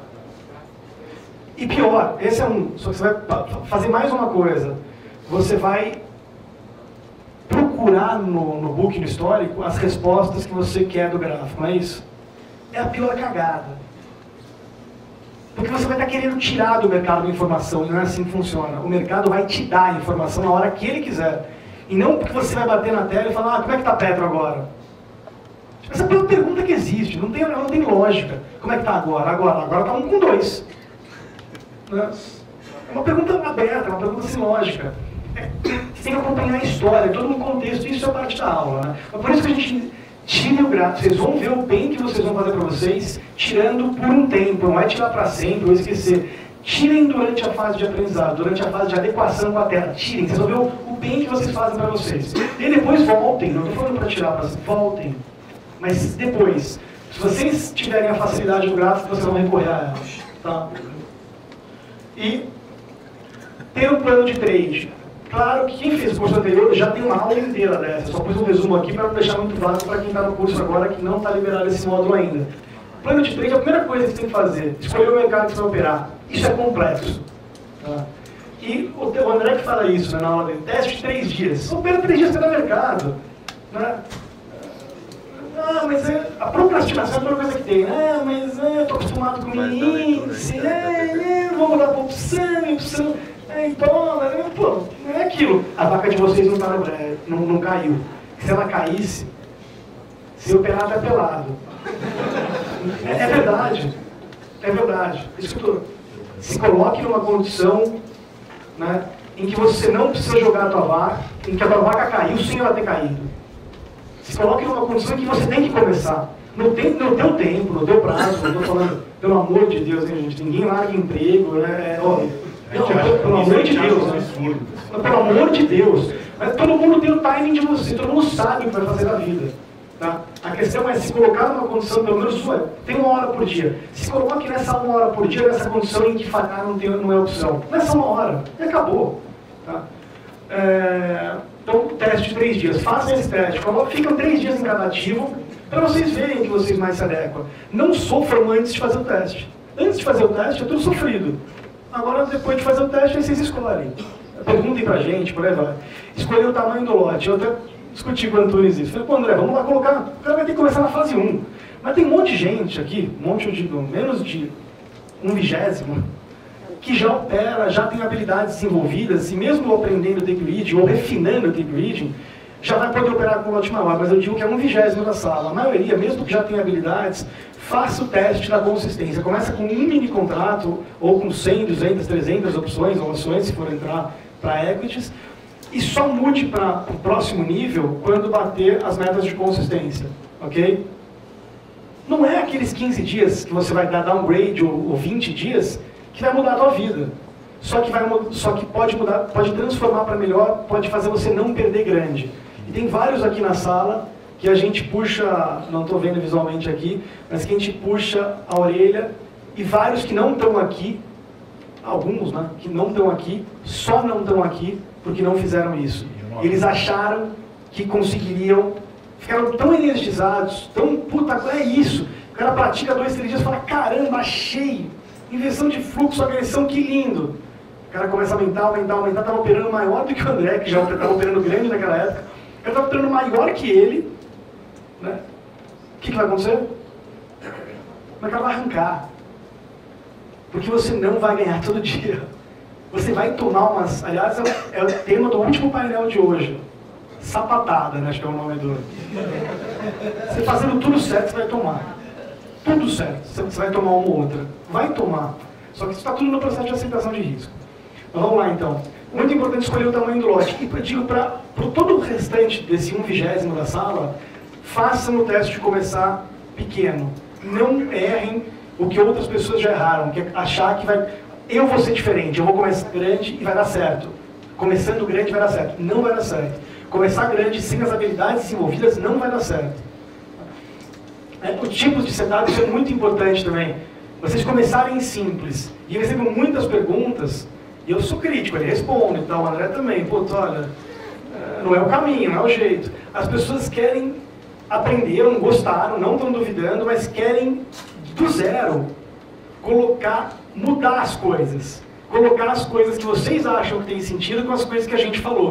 E pior, esse é um... Só que você vai fazer mais uma coisa. Você vai procurar no, no book, no histórico, as respostas que você quer do gráfico, não é isso? É a pior cagada. Porque você vai estar querendo tirar do mercado a informação, e não é assim que funciona. O mercado vai te dar a informação na hora que ele quiser. E não porque você vai bater na tela e falar, ah, como é que está Petro agora? Essa é a pior pergunta que existe, não tem, não tem lógica. Como é que está agora? Agora agora está um com dois. Né? É uma pergunta aberta, é uma pergunta sem lógica. É, você tem que acompanhar a história, todo um contexto, isso é parte da aula. Né? Mas por isso que a gente tira o gráfico, vocês vão ver o bem que vocês vão fazer para vocês, tirando por um tempo, não é tirar para sempre ou esquecer. Tirem durante a fase de aprendizado, durante a fase de adequação com a tela. Tirem, vocês vão ver o, o bem que vocês fazem para vocês. E depois voltem, não estou falando para tirar, mas voltem. Mas depois, se vocês tiverem a facilidade do gráfico, vocês vão recorrer a ela. Tá? E ter um plano de trade. Claro que quem fez o curso anterior já tem uma aula inteira dessa. Só pus um resumo aqui para não deixar muito claro para quem está no curso agora que não está liberado esse módulo ainda. Plano de trade, a primeira coisa que você tem que fazer, escolher o mercado que você vai operar. Isso é complexo. Tá? E o André que fala isso, né, na aula dele, teste de três dias. Opera três dias cada mercado. Né? Ah, mas é, a procrastinação é a primeira coisa que tem. Ah, mas é, eu estou acostumado com o índice, é, é, vou mudar para opção, opção, é, então, é, pô, não é aquilo. A vaca de vocês não, tá, é, não, não caiu. Se ela caísse, se operar até pelado. É, é verdade, é verdade. Isso que eu tô, se coloque numa condição, né, em que você não precisa jogar a tua vaca, em que a tua vaca caiu sem ela ter caído. Se coloque numa condição em que você tem que começar. No, tempo, no teu tempo, no teu prazo, eu estou falando, pelo amor de Deus, hein, gente, ninguém larga emprego, né? Ó, não, pelo, pelo amor de Deus, né? Pelo amor de Deus. Mas todo mundo tem o timing de você, todo mundo sabe o que vai fazer da vida. Tá? A questão é se colocar numa condição, pelo menos sua, tem uma hora por dia. Se coloque nessa uma hora por dia, nessa condição em que falhar não, tem, não é opção. Nessa uma hora, e acabou. Tá? É, então, teste de três dias. Façam esse teste. Ficam três dias em cada ativo para vocês verem que vocês mais se adequam. Não sofram antes de fazer o teste. Antes de fazer o teste, é tudo sofrido. Agora, depois de fazer o teste, aí vocês escolhem. Perguntem pra gente, por aí vai. Escolher o tamanho do lote. Eu até discuti com o Antunes isso. Falei, pô, André, vamos lá colocar. O cara vai ter que começar na fase um. Mas tem um monte de gente aqui, um monte, eu digo, menos de um vigésimo, que já opera, já tem habilidades desenvolvidas, e mesmo aprendendo take reading ou refinando o take reading, já vai poder operar com lote maior. Mas eu digo que é um vigésimo da sala. A maioria, mesmo que já tenha habilidades, faça o teste da consistência. Começa com um mini contrato, ou com cem, duzentas, trezentas opções, ou ações, se for entrar para equities, e só mude para o próximo nível quando bater as metas de consistência, ok? Não é aqueles quinze dias que você vai dar downgrade ou, ou vinte dias que vai mudar a tua vida. Só que, vai, só que pode mudar, pode transformar para melhor, pode fazer você não perder grande. E tem vários aqui na sala que a gente puxa, não estou vendo visualmente aqui, mas que a gente puxa a orelha, e vários que não estão aqui, alguns, né, que não estão aqui, só não estão aqui porque não fizeram isso. Eles acharam que conseguiriam, ficaram tão energizados, tão, puta, é isso. O cara pratica dois, três dias e fala, caramba, achei, inversão de fluxo, agressão, que lindo. O cara começa a aumentar, aumentar, aumentar, estava operando maior do que o André, que já estava operando grande naquela época. Eu estava operando maior que ele, né? O que, que vai acontecer? O mercado vai arrancar. Porque você não vai ganhar todo dia. Você vai tomar umas... Aliás, é o tema do último painel de hoje. Sapatada, né? Acho que é o nome do... Você fazendo tudo certo, você vai tomar. Tudo certo. Você vai tomar uma ou outra. Vai tomar. Só que isso está tudo no processo de aceitação de risco. Então, vamos lá, então. Muito importante escolher o tamanho do lote. E eu digo para todo o restante desse um vigésimo da sala, façam o teste de começar pequeno. Não errem o que outras pessoas já erraram, que é achar que vai... Eu vou ser diferente, eu vou começar grande e vai dar certo. Começando grande vai dar certo. Não vai dar certo. Começar grande sem as habilidades desenvolvidas não vai dar certo. É, o tipo de setup, isso é muito importante também. Vocês começarem simples. E eu recebo muitas perguntas, e eu sou crítico, ele responde, então o André também. Pô, olha, não é o caminho, não é o jeito. As pessoas querem, aprenderam, gostaram, não estão duvidando, mas querem, do zero, colocar, mudar as coisas. Colocar as coisas que vocês acham que tem sentido com as coisas que a gente falou.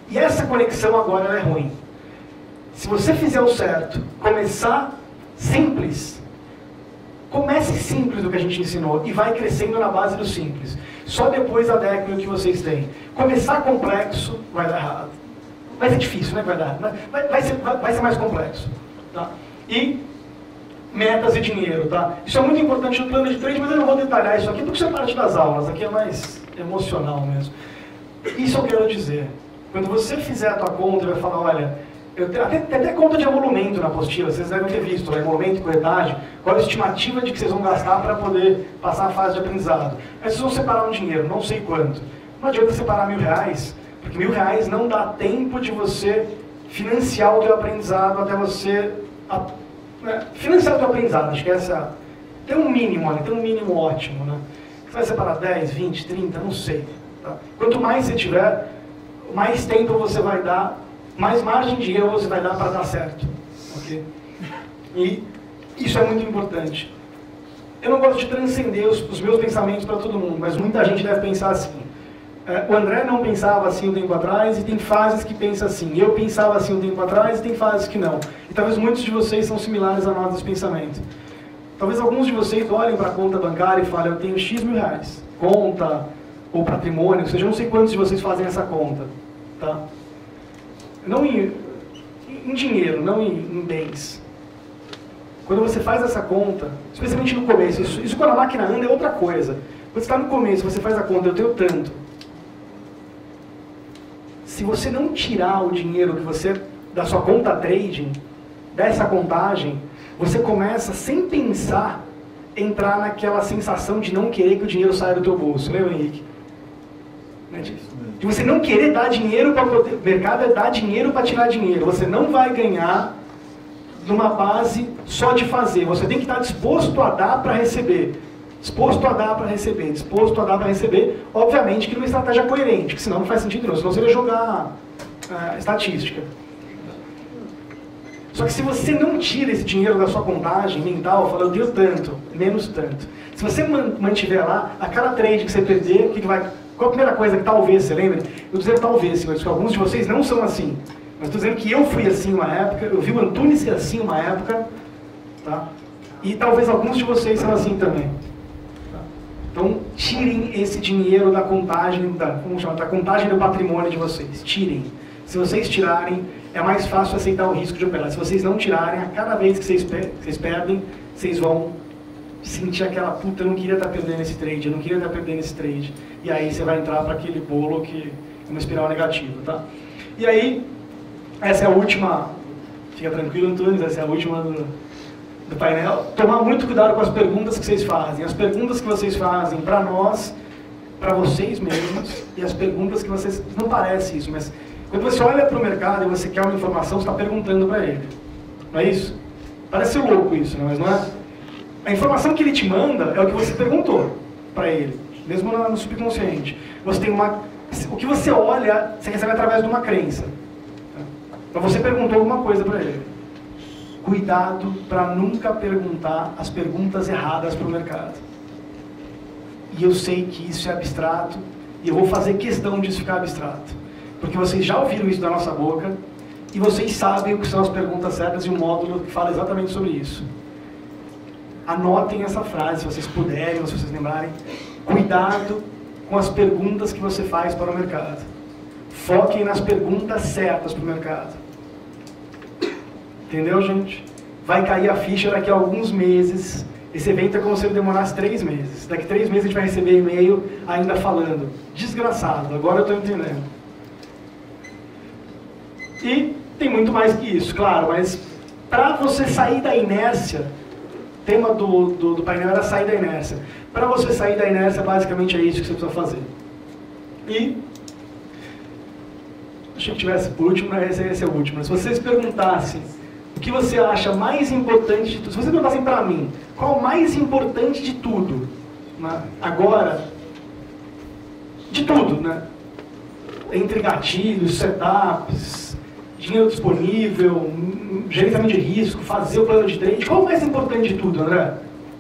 E essa conexão agora ela é ruim. Se você fizer o certo, começar simples, comece simples do que a gente ensinou e vai crescendo na base do simples. Só depois adequem o que vocês têm. Começar complexo vai dar errado. Vai ser difícil, né? Vai dar. Vai, vai, ser, vai, vai ser mais complexo. Tá? E metas e dinheiro, tá? Isso é muito importante no plano de trade, mas eu não vou detalhar isso aqui porque isso é parte das aulas. Aqui é mais emocional mesmo. Isso eu quero dizer. Quando você fizer a tua conta, vai falar, olha, eu tenho até, tem até conta de emolumento na apostila, vocês devem ter visto, né? Emolumento e corretagem, qual é a estimativa de que vocês vão gastar para poder passar a fase de aprendizado. Aí vocês vão separar um dinheiro, não sei quanto. Não adianta separar mil reais, porque mil reais não dá tempo de você financiar o teu aprendizado até você... A, né? Financiar o teu aprendizado, acho que essa... Tem um mínimo, olha, tem um mínimo ótimo, né? Você vai separar dez, vinte, trinta, não sei. Tá? Quanto mais você tiver, mais tempo você vai dar, mais margem de erro você vai dar para dar certo. Okay? E isso é muito importante. Eu não gosto de transcender os, os meus pensamentos para todo mundo, mas muita gente deve pensar assim. É, o André não pensava assim um tempo atrás e tem fases que pensa assim. Eu pensava assim um tempo atrás e tem fases que não. E talvez muitos de vocês são similares a nós nesse pensamento. Talvez alguns de vocês olhem para a conta bancária e falem, eu tenho X mil reais. Conta ou patrimônio, ou seja, eu não sei quantos de vocês fazem essa conta. Tá? Não em, em dinheiro, não em, em bens. Quando você faz essa conta, especialmente no começo, isso, isso quando a máquina anda é outra coisa. Quando você está no começo, você faz a conta, eu tenho tanto. Se você não tirar o dinheiro que você, da sua conta trading, dessa contagem, você começa, sem pensar, entrar naquela sensação de não querer que o dinheiro saia do teu bolso. Lembra, Henrique? Não é disso? De você não querer dar dinheiro para poder... O mercado é dar dinheiro para tirar dinheiro. Você não vai ganhar numa base só de fazer. Você tem que estar disposto a dar para receber. Disposto a dar para receber. Disposto a dar para receber. Obviamente que numa estratégia coerente, que senão não faz sentido não. Senão você vai jogar uh, estatística. Só que se você não tira esse dinheiro da sua contagem mental, fala, eu tenho tanto, menos tanto. Se você mantiver lá, a cada trade que você perder, o que, que vai... Qual a primeira coisa que talvez, você lembre? Eu estou dizendo talvez, senhores, porque alguns de vocês não são assim. Mas estou dizendo que eu fui assim uma época, eu vi o Antunes ser assim uma época, tá? E talvez alguns de vocês são assim também. Tá? Então, tirem esse dinheiro da contagem, da, como chama, da contagem do patrimônio de vocês. Tirem. Se vocês tirarem, é mais fácil aceitar o risco de operar. Se vocês não tirarem, a cada vez que vocês, per vocês perdem, vocês vão sentir aquela, puta, eu não queria estar perdendo esse trade, eu não queria estar perdendo esse trade. E aí você vai entrar para aquele bolo que é uma espiral negativa, tá? E aí, essa é a última, fica tranquilo, Antunes, essa é a última do, do painel. Tomar muito cuidado com as perguntas que vocês fazem. As perguntas que vocês fazem para nós, para vocês mesmos, e as perguntas que vocês... Não parece isso, mas quando você olha para o mercado e você quer uma informação, você está perguntando para ele. Não é isso? Parece louco isso, né? Mas não é? A informação que ele te manda é o que você perguntou para ele, mesmo no subconsciente. Você tem uma... O que você olha, você recebe através de uma crença. Então você perguntou alguma coisa para ele. Cuidado para nunca perguntar as perguntas erradas para o mercado. E eu sei que isso é abstrato, e eu vou fazer questão disso ficar abstrato. Porque vocês já ouviram isso da nossa boca, e vocês sabem o que são as perguntas certas e um módulo que fala exatamente sobre isso. Anotem essa frase, se vocês puderem, ou se vocês lembrarem. Cuidado com as perguntas que você faz para o mercado. Foquem nas perguntas certas para o mercado. Entendeu, gente? Vai cair a ficha daqui a alguns meses. Esse evento é como se ele demorasse três meses. Daqui a três meses a gente vai receber e-mail ainda falando. Desgraçado, agora eu estou entendendo. E tem muito mais que isso, claro, mas para você sair da inércia, o tema do, do, do painel era sair da inércia. Para você sair da inércia, basicamente é isso que você precisa fazer. E, achei que tivesse por último, mas esse, esse é o último. Se vocês perguntassem o que você acha mais importante de tudo, se vocês perguntassem para mim, qual o mais importante de tudo, né? Agora, de tudo, né? Entre gatilhos, setups, dinheiro disponível, gerenciamento de risco, fazer o plano de trade, qual o mais importante de tudo, André?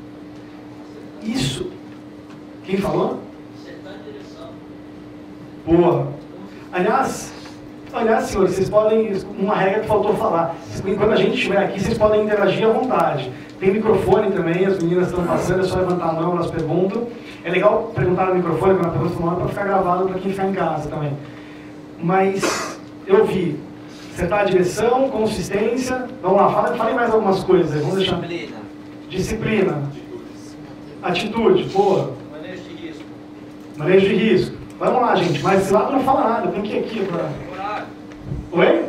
Isso. Quem falou? Acertar a direção. Boa. Aliás, Aliás, senhores, vocês podem, uma regra que faltou falar, quando a gente estiver aqui, vocês podem interagir à vontade. Tem microfone também, as meninas estão passando, é só levantar a mão, elas perguntam. É legal perguntar no microfone, quando a pergunta for para ficar gravado para quem ficar em casa também. Mas eu vi, acertar a direção, consistência, vamos lá, fale, fale mais algumas coisas aí, vamos deixar. Disciplina. Disciplina. Atitude, boa. Manejo de risco. Manejo de risco. Vamos lá, gente, mas esse lado não fala nada, tem que ir aqui para... Coragem. Oi?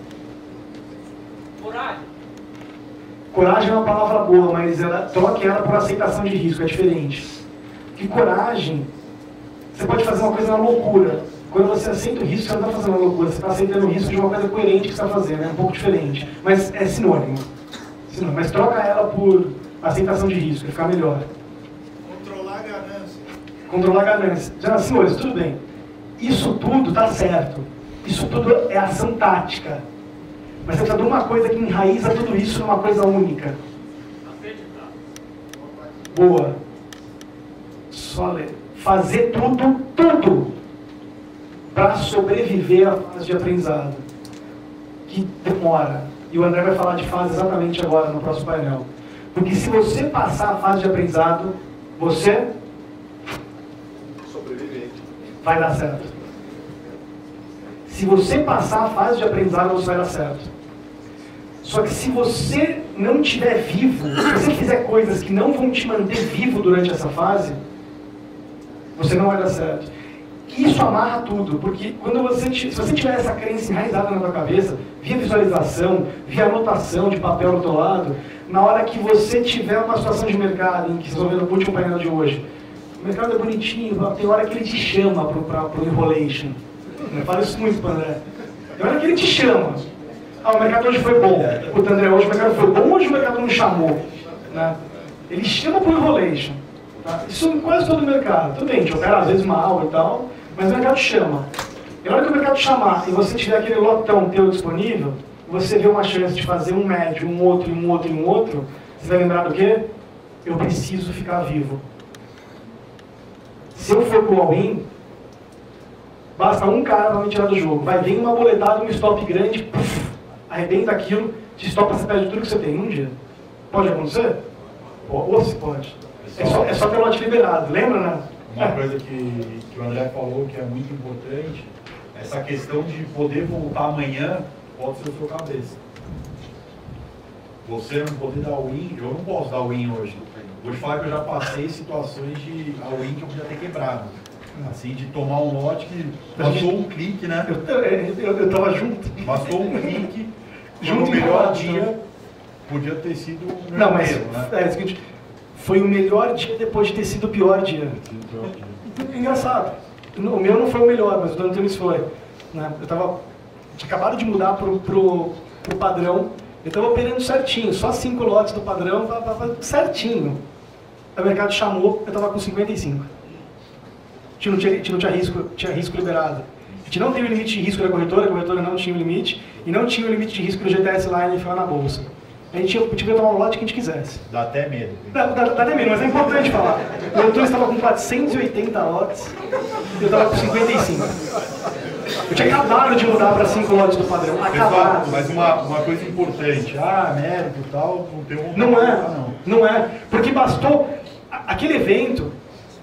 Coragem. Coragem é uma palavra boa, mas ela, troque ela por aceitação de risco, é diferente. Porque coragem, você pode fazer uma coisa na loucura. Quando você aceita o risco, você não está fazendo uma loucura, você está aceitando o risco de uma coisa coerente que você está fazendo, é um pouco diferente. Mas é sinônimo. sinônimo. Mas troca ela por aceitação de risco, vai ficar melhor. Controlar a ganância. Controlar a ganância. Já, senhores, tudo bem. Isso tudo está certo. Isso tudo é ação tática. Mas você precisa de uma coisa que enraiza tudo isso numa coisa única. Boa. Só ler. Fazer tudo, tudo, para sobreviver à fase de aprendizado. Que demora. E o André vai falar de fase exatamente agora, no próximo painel. Porque se você passar a fase de aprendizado, você Sobrevivente. vai dar certo. Se você passar a fase de aprendizado, você vai dar certo. Só que se você não estiver vivo, se você fizer coisas que não vão te manter vivo durante essa fase, você não vai dar certo. Isso amarra tudo, porque quando você, se você tiver essa crença enraizada na tua cabeça, via visualização, via anotação de papel do teu lado, na hora que você tiver uma situação de mercado, em que vocês vão ver no último painel de hoje, o mercado é bonitinho, tem hora que ele te chama para o enrolation. Eu falo isso muito para o André. Tem hora que ele te chama. Ah, o mercado hoje foi bom. Puta, André, hoje o mercado foi bom, hoje o mercado não chamou. Né? Ele chama para o enrolation. Tá? Isso em quase todo o mercado. Tudo bem, te opera às vezes mal e tal, mas o mercado chama. E na hora que o mercado chamar e você tiver aquele lotão teu disponível, você vê uma chance de fazer um médio, um outro, um outro e um outro, você vai lembrar do quê? Eu preciso ficar vivo. Se eu for pro all-in, basta um cara para me tirar do jogo. Vai vir uma boletada, um stop grande, puff, arrebenta aquilo, te estopa, você perde tudo que você tem um dia. Pode acontecer? Ou se pode. É só, é só ter lote liberado, lembra, né? Uma coisa que, que o André falou que é muito importante, essa questão de poder voltar amanhã pode ser a sua cabeça. Você não poder dar win, eu não posso dar win hoje. Vou te falar que eu já passei situações de win que eu podia ter quebrado. Assim, de tomar um lote que bastou um clique, né? Eu, eu, eu, eu tava junto. Bastou um clique, junto no melhor dia, dia, podia ter sido o não, mas mesmo, né? É, é o seguinte, foi o melhor dia depois de ter sido o pior dia. É engraçado. O meu não foi o melhor, mas o do Antunes foi. Né? Eu tava, tinha acabado de mudar pro, pro, pro padrão, eu estava operando certinho, só cinco lotes do padrão, tava certinho. O mercado chamou, eu estava com cinquenta e cinco. A gente não tinha, a gente não tinha, risco, tinha risco liberado. A gente não tem o limite de risco da corretora, a corretora não tinha o limite, e não tinha o limite de risco do G T S Line e na bolsa. A gente tinha, podia tomar o lote que a gente quisesse. Dá até medo. Dá, dá, dá até medo, mas é importante falar. O Antônio estava com quatrocentos e oitenta lotes e eu estava com cinquenta e cinco. Eu tinha acabado de mudar para cinco lotes do padrão. Acabado. Mas uma, uma coisa importante, ah, mérito e tal, não tem um... Não é, não. não é. Porque bastou aquele evento,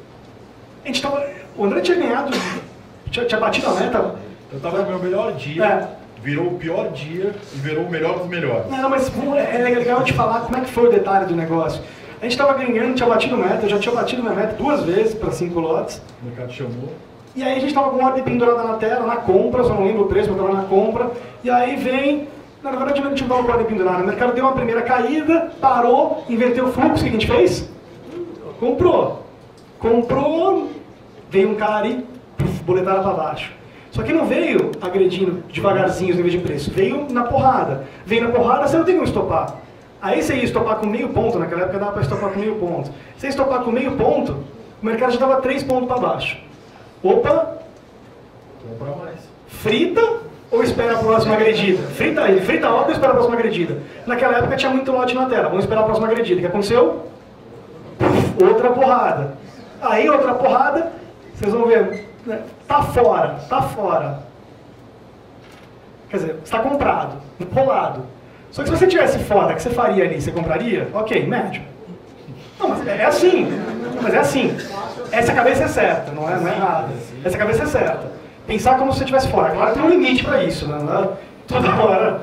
a gente tava, o André tinha ganhado, tinha, tinha batido a meta. Eu estava no meu melhor dia, é. virou o pior dia e virou o melhor dos melhores. Não, mas é legal te falar como é que foi o detalhe do negócio. A gente estava ganhando, tinha batido meta, eu já tinha batido minha meta duas vezes para cinco lotes. O mercado chamou. E aí a gente estava com ordem pendurada na tela, na compra, só não lembro o preço, mas estava na compra. E aí vem, na verdade a gente não estava com ordem pendurada, o mercado deu uma primeira caída, parou, inverteu o fluxo, o que a gente fez? Comprou. Comprou, veio um cara aí, boletada para baixo. Só que não veio agredindo devagarzinho os níveis de preço, veio na porrada. Veio na porrada, você não tem como estopar. Aí você ia estopar com meio ponto, naquela época dava para estopar com meio ponto. Você ia estopar com meio ponto, o mercado já estava três pontos para baixo. Opa! Compra mais. Frita ou espera a próxima agredida? Frita aí, frita logo ou espera a próxima agredida? Naquela época tinha muito lote na tela, vamos esperar a próxima agredida. O que aconteceu? Outra porrada. Aí outra porrada, vocês vão ver, né? Tá fora, tá fora. Quer dizer, está comprado, enrolado. Só que se você estivesse fora, o que você faria ali? Você compraria? Ok, médio. Não, mas é assim. Mas é assim. Essa cabeça é certa, não é, não é errada. Essa cabeça é certa. Pensar como se você estivesse fora. Claro, tem um limite para isso, né? Não é toda hora.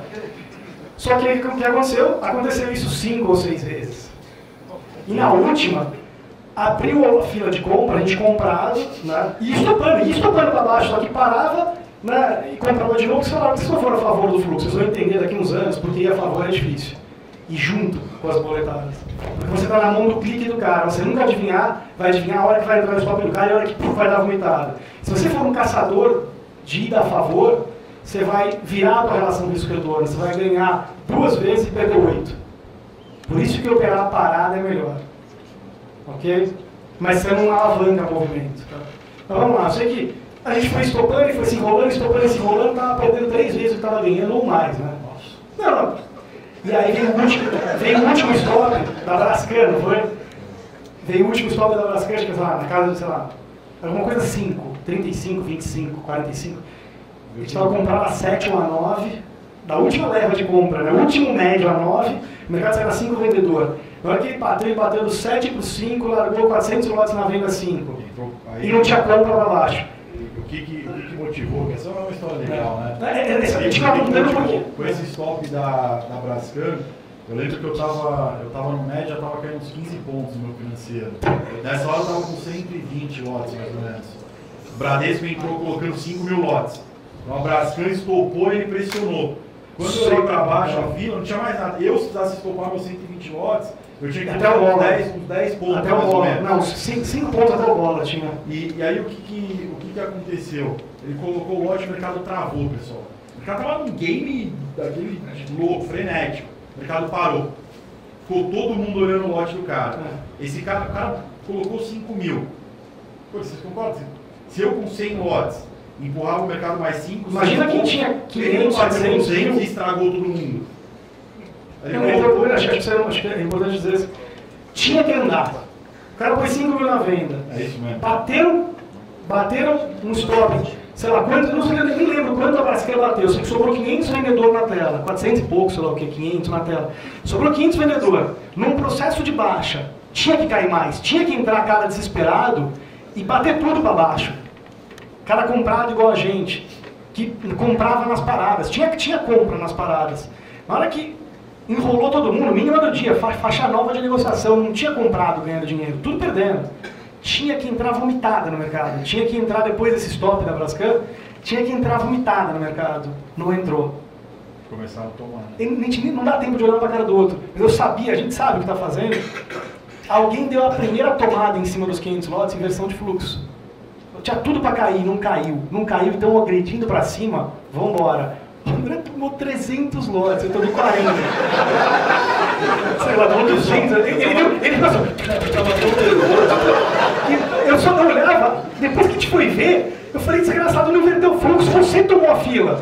Só que o que aconteceu? Aconteceu isso cinco ou seis vezes. E na última, abriu a fila de compra, a gente comprava, né? E estopando, e estopando para baixo, só que parava, né? E comprava de novo, e falava que se não for a favor do fluxo, vocês vão entender daqui uns anos, porque ir a favor é difícil. E junto com as boletadas. Porque você está na mão do clique do cara, você nunca adivinhar, vai adivinhar a hora que vai entrar no stop do cara e a hora que puf, vai dar vomitada. Se você for um caçador de ida a favor, você vai virar a tua relação risco-retorno, você vai ganhar duas vezes e perder oito. Por isso que operar a parada é melhor. Ok? Mas você não alavanca o movimento. Tá? Então vamos lá, eu sei que a gente foi estopando e foi se enrolando, estopando e se enrolando, estava perdendo três vezes o que estava ganhando ou mais, né? Não, não. E aí veio o último, veio o último stop da Brascan, não foi? Veio o último stop da Brascan, acho que lá, na casa, sei lá, alguma coisa cinco, trinta e cinco, vinte e cinco, quarenta e cinco. A gente estava comprando a sete ou a nove, da última leva de compra, né? O último médio a nove, o mercado saiu a cinco vendedor. Na hora que ele bateu, ele bateu do sete para o cinco, largou quatrocentos lotes na venda cinco. E não tinha compra para baixo. O que, que, o que motivou? Essa é uma história legal, né? É, é, é, a gente estava mudando um pouquinho. Com esse stop da, da Brascan, eu lembro que eu estava eu tava no médio, já estava caindo uns quinze pontos no meu financeiro. Nessa hora eu estava com cento e vinte lotes, mais ou menos. O Bradesco entrou colocando cinco mil lotes. Então a Brascan estopou e ele pressionou. Quando eu olhei para baixo a fila, não tinha mais nada. Eu, se precisasse estopar meus cento e vinte lotes, eu tinha que até o bola. dez, uns dez pontos. Até o bola. Não, cinco pontos até o bola tinha. E, e aí o que, que, o que, que aconteceu? Ele colocou o lote e o mercado travou, pessoal. O mercado estava num game daquele louco, frenético. O mercado parou. Ficou todo mundo olhando o lote do cara. Esse cara, o cara colocou cinco mil. Pô, vocês concordam? Se eu com cem lotes empurrava o mercado mais cinco, imagina quem tinha quinhentos, setecentos e estragou todo mundo. Não, é importante, acho, que você não, acho que é importante dizer isso. Tinha que andar. O cara pôs cinco mil na venda. É isso mesmo. Bateram, bateram um stop. Sei lá, quanto, não sei, nem lembro quanto a Brascan bateu. Sei que sobrou quinhentos vendedor na tela. quatrocentos e pouco, sei lá o que, quinhentos na tela. Sobrou quinhentos vendedor. Num processo de baixa, tinha que cair mais. Tinha que entrar cara desesperado e bater tudo para baixo. Cara comprado igual a gente, que comprava nas paradas. Tinha, tinha compra nas paradas. Na hora que enrolou todo mundo, mínima do dia, faixa nova de negociação, não tinha comprado ganhando dinheiro, tudo perdendo. Tinha que entrar vomitada no mercado, tinha que entrar depois desse stop da Brascan, tinha que entrar vomitada no mercado, não entrou. Começaram a tomar. Né? Não dá tempo de olhar para a cara do outro, mas eu sabia, a gente sabe o que está fazendo. Alguém deu a primeira tomada em cima dos quinhentos lotes em versão de fluxo. Tinha tudo para cair, não caiu, não caiu, então agredindo para cima, vamos embora. O André tomou trezentos lotes, eu tomei quarenta. Sei lá, tomou duzentos. Ele, ele, ele ficou assim. Eu só não olhava. Depois que a gente foi ver, eu falei, desgraçado, não inverteu o fluxo, você tomou a fila.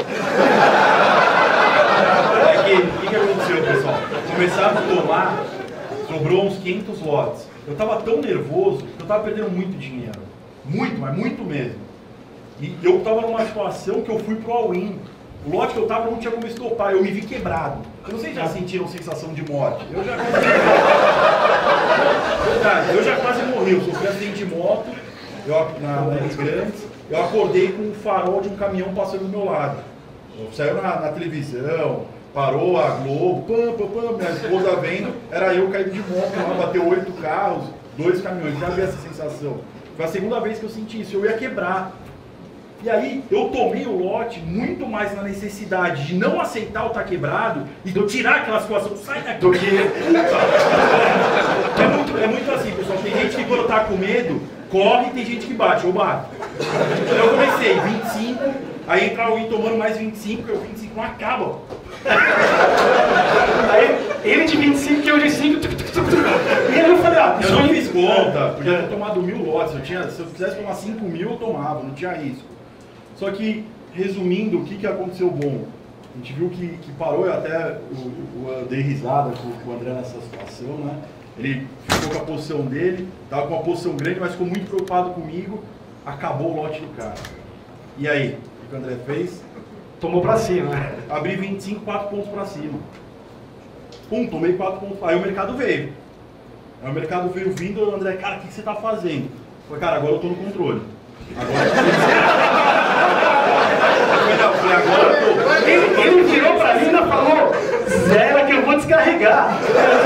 É que, o que, que aconteceu, pessoal? Começaram a tomar, sobrou uns quinhentos lotes. Eu estava tão nervoso que eu estava perdendo muito dinheiro. Muito, mas muito mesmo. E eu estava numa situação que eu fui pro all-in. O lote que eu estava não tinha como estopar, eu me vi quebrado. Eu não sei se já sentiram sensação de morte. Eu já quase... Verdade, eu já quase morri. Eu sofri acidente de moto, eu, na Lens Grandes, eu acordei com o farol de um caminhão passando do meu lado. Eu saiu na, na televisão, parou a Globo, pam, pam, pam, minha esposa vendo, era eu caído de moto lá, bateu oito carros, dois caminhões, já vi essa sensação. Foi a segunda vez que eu senti isso, eu ia quebrar. E aí eu tomei o lote muito mais na necessidade de não aceitar o estar quebrado e de eu tirar aquela situação, sai daqui. Do que... é, muito, é muito assim, pessoal, tem gente que quando tá com medo, corre e tem gente que bate, eu bato. Então eu comecei vinte e cinco, aí entrar o I tomando mais vinte e cinco, porque o vinte e cinco não acaba. Aí ele de vinte e cinco, que eu de cinco, e aí eu falei, ah, eu não fiz conta, podia ter tomado mil lotes, eu tinha, se eu quisesse tomar cinco mil eu tomava, não tinha risco. Só que, resumindo, o que, que aconteceu bom? A gente viu que, que parou, eu até eu, eu dei risada com, com o André nessa situação, né? Ele ficou com a posição dele, estava com uma posição grande, mas ficou muito preocupado comigo, acabou o lote do cara. E aí, o que o André fez? Tomou pra cima. Abri vinte e cinco, quatro pontos pra cima. Pum, tomei quatro pontos. Aí o mercado veio. Aí o mercado veio vindo, o André, cara, o que, que você tá fazendo? Eu falei, cara, agora eu tô no controle. Agora eu falei, agora eu tô. Ele, ele virou pra mim e ainda falou, zero que eu vou descarregar.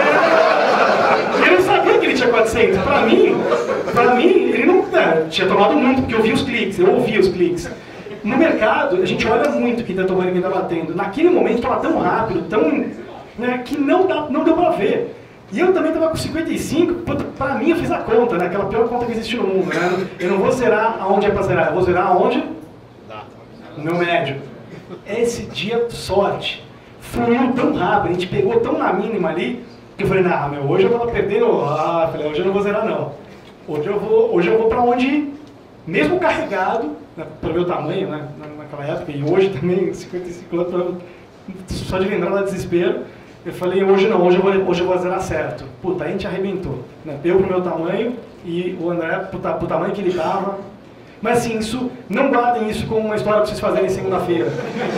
Eu não sabia que ele tinha quatrocentos. Pra mim, pra mim, ele não é, tinha tomado muito, porque eu vi os cliques, eu ouvi os cliques. No mercado, a gente olha muito quem tá tomando e quem tá batendo. Naquele momento estava tão rápido, tão, né, que não, dá, não deu pra ver. E eu também estava com cinquenta e cinco, pra mim eu fiz a conta, né? Aquela pior conta que existe no mundo, né? Eu não vou zerar aonde é pra zerar, eu vou zerar aonde? No meu médio. Esse dia, sorte. Fluiu tão rápido, a gente pegou tão na mínima ali, que eu falei, nah, meu, hoje eu tava perdendo, ah, falei, hoje eu não vou zerar não. Hoje eu vou, hoje eu vou pra onde, mesmo carregado, né, pelo meu tamanho, né, naquela época, e hoje também, cinquenta e cinco anos, só de lembrar da desespero, eu falei, hoje não, hoje eu vou, hoje eu vou zerar certo. Puta, a gente arrebentou. Né? Eu pro meu tamanho e o André pro, pro tamanho que ele tava. Mas assim, isso, não guardem isso como uma história para vocês fazerem segunda-feira.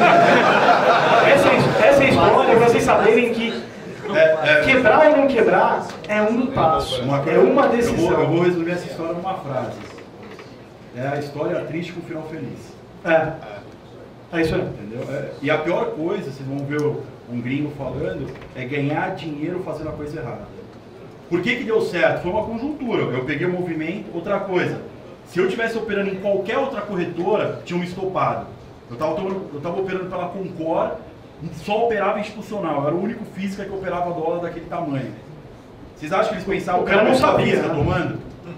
essa, essa é a história para vocês saberem que é, é, quebrar ou não quebrar é um passo, uma, é uma decisão. Eu vou, eu vou resumir essa história numa frase. É a história triste com o final feliz. É, é isso aí. Entendeu? É, e a pior coisa, vocês vão ver um gringo falando, é ganhar dinheiro fazendo a coisa errada. Por que que deu certo? Foi uma conjuntura. Eu peguei o movimento, outra coisa. Se eu estivesse operando em qualquer outra corretora, tinha um estopado. Eu estava operando pela Concor, só operava institucional. Eu era o único físico que operava dólar daquele tamanho. Vocês acham que eles pensavam que eu não sabia, né? tomando?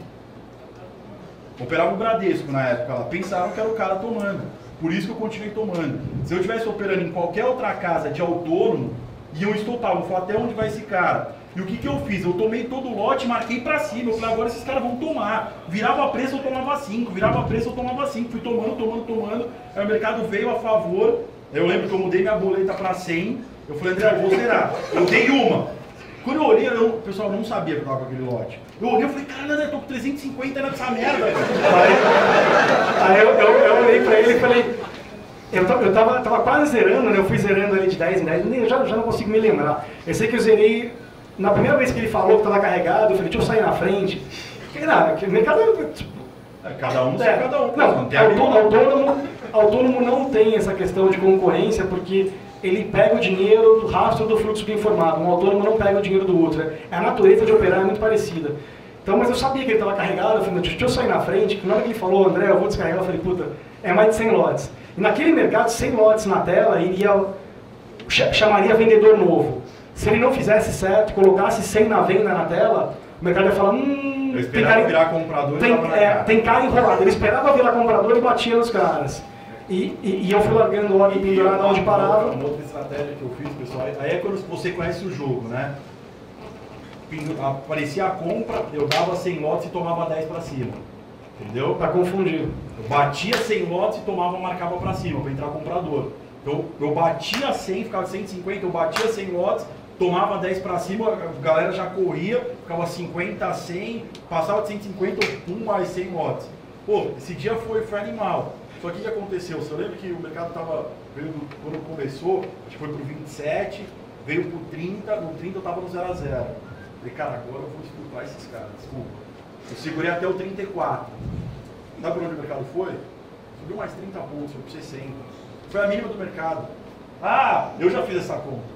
Operava o Bradesco na época lá. Pensaram que era o cara tomando. Por isso que eu continuei tomando. Se eu estivesse operando em qualquer outra casa de autônomo, iam estopar, vou falar até onde vai esse cara. E o que que eu fiz? Eu tomei todo o lote, marquei pra cima. Eu falei, agora esses caras vão tomar. Virava preço, eu tomava cinco. Virava preço, eu tomava cinco. Fui tomando, tomando, tomando. Aí o mercado veio a favor. Eu lembro que eu mudei minha boleta pra cem. Eu falei, André, eu vou zerar. Eu dei uma. Quando eu olhei, eu, o pessoal não sabia que eu tava com aquele lote. Eu olhei e falei, caralho, André, eu tô com trezentos e cinquenta nessa merda. Aí, aí eu, eu, eu olhei pra ele e falei... Eu, eu tava, tava quase zerando, né? Eu fui zerando ali de dez em dez. Eu já, já não consigo me lembrar. Eu sei que eu zerei... Na primeira vez que ele falou que estava carregado, eu falei, deixa eu sair na frente. Porque, não, que o mercado tipo, é cada um, é, cada um. Não, não tem autônomo, autônomo, autônomo não tem essa questão de concorrência, porque ele pega o dinheiro do rastro do fluxo bem informado. Um autônomo não pega o dinheiro do outro. A natureza de operar é muito parecida. Então, mas eu sabia que ele estava carregado, eu falei, deixa eu sair na frente. Na hora que ele falou, André, eu vou descarregar, eu falei, puta, é mais de cem lotes. E naquele mercado, cem lotes na tela, iria, chamaria vendedor novo. Se ele não fizesse certo, colocasse cem na venda na tela, o mercado ia falar, hum... Eu esperava tem cara, virar comprador tem, e tava na é, cara. tem cara enrolado. Ele esperava virar comprador e batia nos caras. E, e, e eu fui largando o óleo pendurado onde parava. Uma outra estratégia que eu fiz, pessoal, aí é quando você conhece o jogo, né? Aparecia a compra, eu dava cem lotes e tomava dez para cima. Entendeu? Pra confundir. Eu batia cem lotes e tomava, marcava para cima, para entrar comprador. Então eu batia cem, ficava cento e cinquenta, eu batia cem lotes, tomava dez para cima, a galera já corria, ficava cinquenta a cem, passava de cento e cinquenta, um mais cem lotes. Pô, esse dia foi, foi animal. Só que o que aconteceu? Você lembra que o mercado estava, quando começou, acho que foi pro vinte e sete, veio pro trinta, no trinta eu tava no zero a zero. Falei, cara, agora eu vou estuprar esses caras, desculpa. Eu segurei até o trinta e quatro. Sabe por onde o mercado foi? Subiu mais trinta pontos, foi pro sessenta. Foi a mínima do mercado. Ah, eu já fiz essa conta.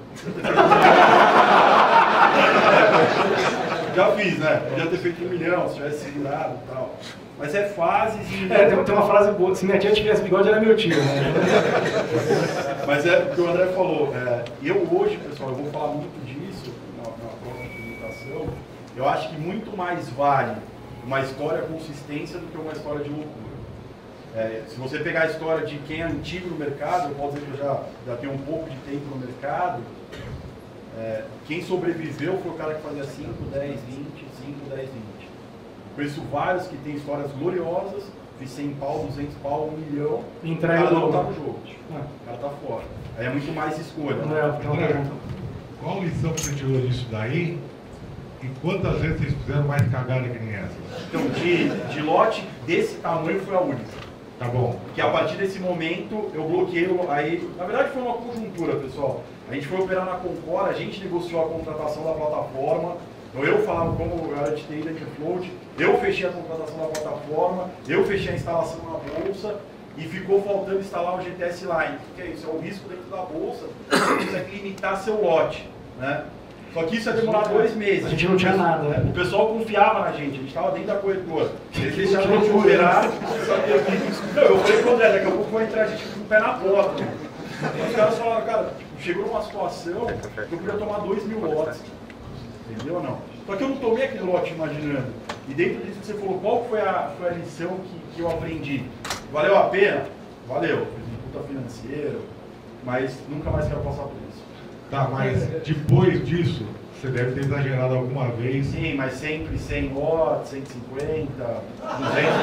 Já fiz, né? Podia ter feito um milhão, se tivesse segurado e tal. Mas é fases e... É, tem, tem uma frase boa, se minha tia tivesse bigode, era meu tio, né? Mas é o que o André falou. É, eu hoje, pessoal, eu vou falar muito disso na, na próxima apresentação. Eu acho que muito mais vale uma história consistência do que uma história de loucura. É, se você pegar a história de quem é antigo no mercado, eu posso dizer que eu já, já tenho um pouco de tempo no mercado, é, quem sobreviveu foi o cara que fazia cinco, dez, vinte, cinco, dez, vinte. Conheço vários que têm histórias gloriosas, fiz cem pau, duzentos pau, um milhão, e o cara não tá no jogo, o cara tá fora. Aí é muito mais escolha. Não é, então, André, qual lição que você tirou disso daí? E quantas vezes vocês fizeram mais cagada que nem essa? Então, de, de lote desse tamanho foi a única. Tá bom. Que a partir desse momento eu bloqueei, aí, na verdade foi uma conjuntura, pessoal. A gente foi operar na Concora, a gente negociou a contratação da plataforma, então eu falava como eu era de T I da Infloat, eu fechei a contratação da plataforma, eu fechei a instalação na bolsa e ficou faltando instalar o G T S Line. O que é isso? É o risco dentro da bolsa, você consegue limitar seu lote, né? Só que isso ia demorar dois meses. A gente não tinha nada, né? O pessoal confiava na gente, a gente estava dentro da corretora. Eles deixaram a gente operar. Não, eu falei pro André, daqui a pouco vai entrar a gente com o pé na porta. Os caras falaram, cara, chegou numa situação que eu podia tomar dois mil lotes. Entendeu ou não? Só que eu não tomei aquele lote imaginando. E dentro disso que você falou, qual foi a, foi a lição que, que eu aprendi? Valeu a pena? Valeu. Fiz um puta financeiro, mas nunca mais quero passar por isso. Tá, mas depois disso, você deve ter exagerado alguma vez. Sim, mas sempre cem lotes, cento e cinquenta, duzentos.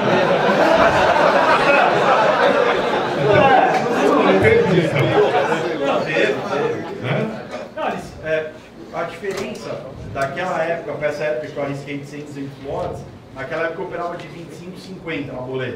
Não entendi. Não, teve, teve. Não, eles, é, a diferença daquela época para essa época que eu arrisquei de cem, duzentos lotes, naquela época eu operava de vinte e cinco, cinquenta na boleta.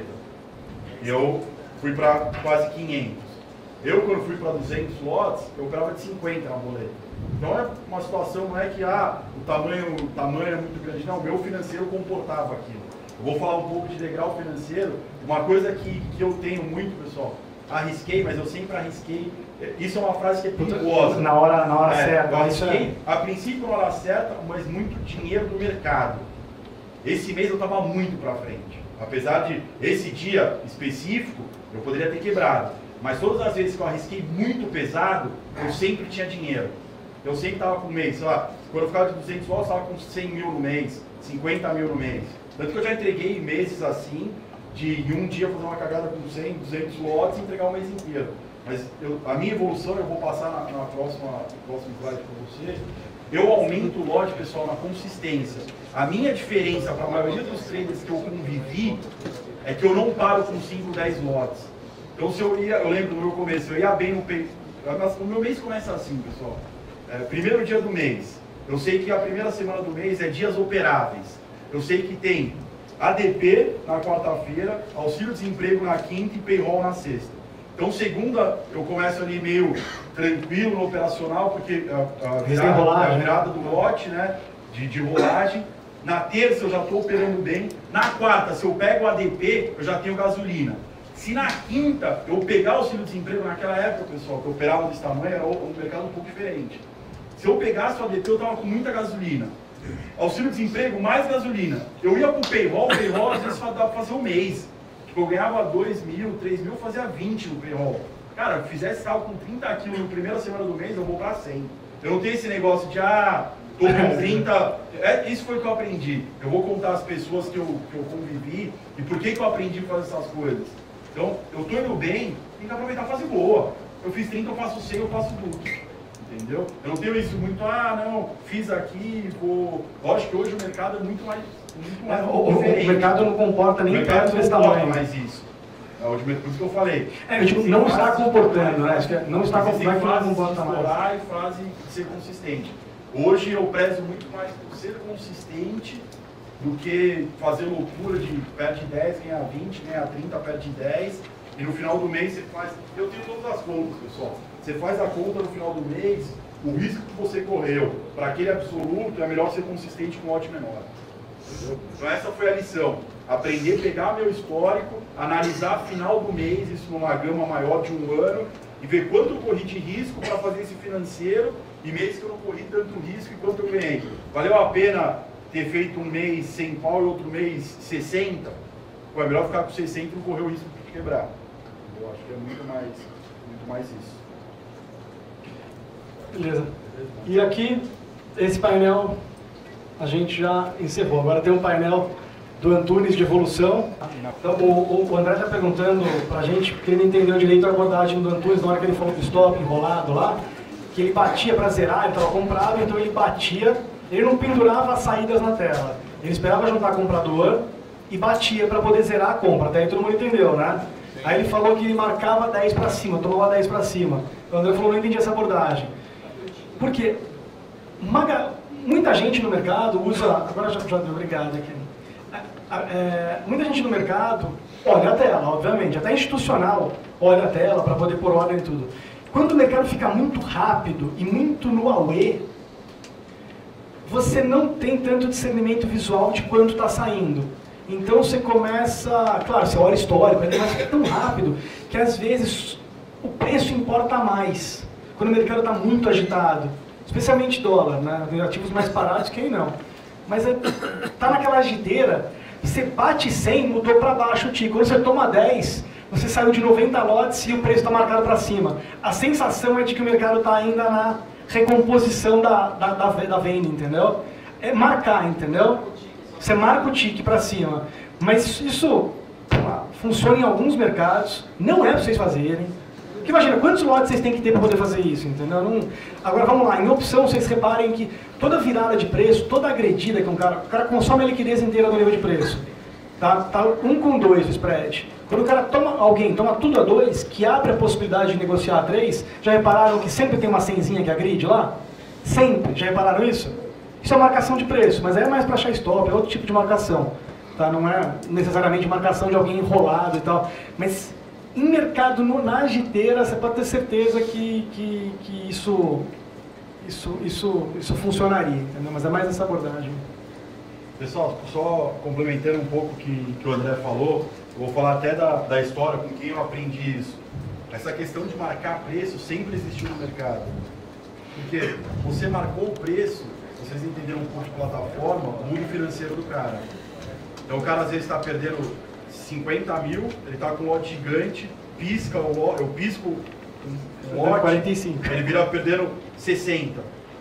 Eu fui para quase quinhentos. Eu, quando fui para duzentos lotes, eu operava de cinquenta na boleta. Então é uma situação, não é que ah, o, tamanho, o tamanho é muito grande, não, o meu financeiro comportava aquilo. Eu vou falar um pouco de degrau financeiro. Uma coisa que, que eu tenho muito, pessoal, arrisquei, mas eu sempre arrisquei. Isso é uma frase que é perigosa. Na hora, na hora é, certa. Eu arrisquei, a princípio, na hora certa, mas muito dinheiro do mercado. Esse mês eu estava muito para frente. Apesar de esse dia específico, eu poderia ter quebrado. Mas todas as vezes que eu arrisquei muito pesado, eu sempre tinha dinheiro. Eu sempre estava com o mês, sei lá, quando eu ficava de duzentos lotes, eu estava com cem mil no mês, cinquenta mil no mês. Tanto que eu já entreguei meses assim, de em um dia fazer uma cagada com cem, duzentos lotes e entregar o mês inteiro. Mas eu, a minha evolução, eu vou passar na, na próxima, próxima slide para você, eu aumento o lote, pessoal, na consistência. A minha diferença para a maioria dos traders que eu convivi é que eu não paro com cinco, dez lotes. Então, se eu ia, eu lembro do meu começo, eu ia bem no pay. O meu mês começa assim, pessoal. É, primeiro dia do mês. Eu sei que a primeira semana do mês é dias operáveis. Eu sei que tem A D P na quarta-feira, auxílio-desemprego na quinta e payroll na sexta. Então, segunda, eu começo ali meio tranquilo no operacional, porque a, a, virada, a virada do lote, né, de, de rolagem. Na terça, eu já estou operando bem. Na quarta, se eu pego o A D P, eu já tenho gasolina. Se na quinta eu pegar o auxílio-desemprego naquela época, pessoal, que eu operava desse tamanho, era um mercado um pouco diferente. Se eu pegasse o A D P, eu estava com muita gasolina. Auxílio-desemprego, mais gasolina. Eu ia para o payroll, o payroll às vezes dava para fazer um mês. Tipo, eu ganhava dois mil, três mil, eu fazia vinte no payroll. Cara, se fizesse saldo com trinta quilos na primeira semana do mês, eu vou para cem. Eu não tenho esse negócio de, ah, tô com trinta... É, isso foi o que eu aprendi. Eu vou contar as pessoas que eu, que eu convivi e por que, que eu aprendi a fazer essas coisas. Então, eu estou indo bem, tem que aproveitar a fase boa. Eu fiz trinta, eu faço cem, eu faço tudo. Entendeu? Eu não tenho isso muito, ah, não, fiz aqui, vou... Lógico que hoje o mercado é muito mais, muito mais é, o, diferente. O mercado não comporta nem perto desse tamanho. Mais isso. É o por isso que eu falei. É, tipo, não está comportando, né? Acho que não está comportando, não comporta mais. Explorar e fase de ser consistente. Hoje eu prezo muito mais por ser consistente do que fazer loucura de perde dez, ganha vinte, ganha trinta, perde dez, e no final do mês você faz... Eu tenho todas as contas, pessoal. Você faz a conta no final do mês, o risco que você correu para aquele absoluto, é melhor ser consistente com um lote menor. Entendeu? Então essa foi a lição. Aprender a pegar meu histórico, analisar final do mês, isso numa gama maior de um ano, e ver quanto eu corri de risco para fazer esse financeiro, e mês que eu não corri tanto risco e quanto eu ganhei. Valeu a pena ter feito um mês cem pau e outro mês sessenta? Pô, é melhor ficar com sessenta e não correr o risco de quebrar. Eu acho que é muito mais, muito mais isso. Beleza. E aqui, esse painel, a gente já encerrou. Agora tem um painel do Antunes de evolução. Então, o, o André está perguntando para a gente, porque ele não entendeu direito a abordagem do Antunes na hora que ele falou do stop enrolado lá, que ele batia para zerar, ele estava comprado, então ele batia, ele não pendurava as saídas na tela. Ele esperava juntar comprador e batia para poder zerar a compra. Até aí todo mundo entendeu, né? Aí ele falou que ele marcava dez para cima, tomava dez para cima. O André falou, não entendi essa abordagem. Porque uma, muita gente no mercado usa... Agora já, já deu, obrigado aqui. é, muita gente no mercado olha a tela, obviamente, até institucional olha a tela para poder pôr ordem e tudo. Quando o mercado fica muito rápido e muito no auê, você não tem tanto discernimento visual de quanto está saindo. Então você começa, claro, você olha histórico, mas é tão rápido que às vezes o preço importa mais. Quando o mercado está muito agitado, especialmente dólar, né? Ativos mais parados, quem não. Mas está naquela agiteira, você bate cem, mudou para baixo o tico. Quando você toma dez, você saiu de noventa lotes e o preço está marcado para cima. A sensação é de que o mercado está ainda na recomposição da, da, da, da venda, entendeu? É marcar, entendeu? Você marca o tique para cima. Mas isso funciona em alguns mercados, não é para vocês fazerem. Porque imagina, quantos lotes vocês têm que ter para poder fazer isso, entendeu? Não... Agora vamos lá, em opção vocês reparem que toda virada de preço, toda agredida que um cara, o cara consome a liquidez inteira do nível de preço. Tá, tá um com dois o spread. Quando o cara toma, alguém toma tudo a dois, que abre a possibilidade de negociar a três, já repararam que sempre tem uma senzinha que agride lá? Sempre, já repararam isso? Isso é marcação de preço, mas aí é mais para achar stop, é outro tipo de marcação. Tá? Não é necessariamente marcação de alguém enrolado e tal. Mas em mercado, no, na agiteira, você pode ter certeza que, que, que isso, isso, isso, isso funcionaria, entendeu? Mas é mais essa abordagem. Pessoal, só complementando um pouco o que, que o André falou, eu vou falar até da, da história com quem eu aprendi isso. Essa questão de marcar preço sempre existiu no mercado. Porque você marcou o preço, vocês entenderam um pouco de plataforma, o mundo financeiro do cara. Então o cara às vezes está perdendo cinquenta mil, ele está com um lote gigante, pisca o lote, eu pisco um lote, quarenta e cinco. Ele vira perdendo sessenta,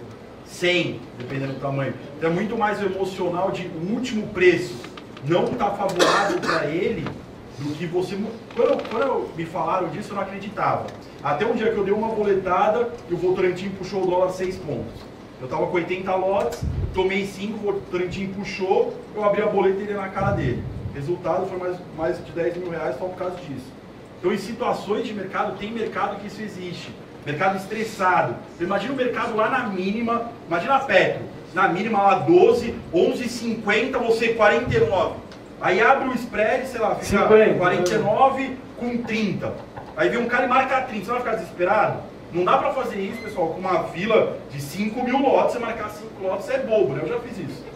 cem, dependendo do tamanho. Então é muito mais o emocional de o último preço não estar favorável para ele do que você... Quando, quando me falaram disso, eu não acreditava. Até um dia que eu dei uma boletada e o Votorantim puxou o dólar seis pontos. Eu estava com oitenta lotes, tomei cinco, o Votorantim puxou, eu abri a boleta e ele na cara dele. Resultado foi mais, mais de dez mil reais só por causa disso. Então, em situações de mercado, tem mercado que isso existe. Mercado estressado. Imagina o mercado lá na mínima, imagina a Petro, na mínima lá doze, onze e cinquenta, você quarenta e nove. Aí abre o spread, sei lá, fica cinquenta, quarenta e nove com trinta. Aí vem um cara e marca trinta, você vai ficar desesperado? Não dá pra fazer isso, pessoal, com uma fila de cinco mil lotes, você marcar cinco lotes é bobo, né? Eu já fiz isso.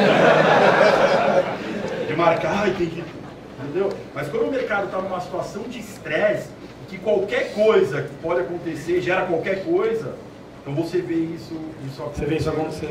De marcar, ai, tem que... Entendeu? Mas quando o mercado está numa situação de estresse, que qualquer coisa que pode acontecer gera qualquer coisa, então você vê isso, isso acontecer. Você vê isso acontecer.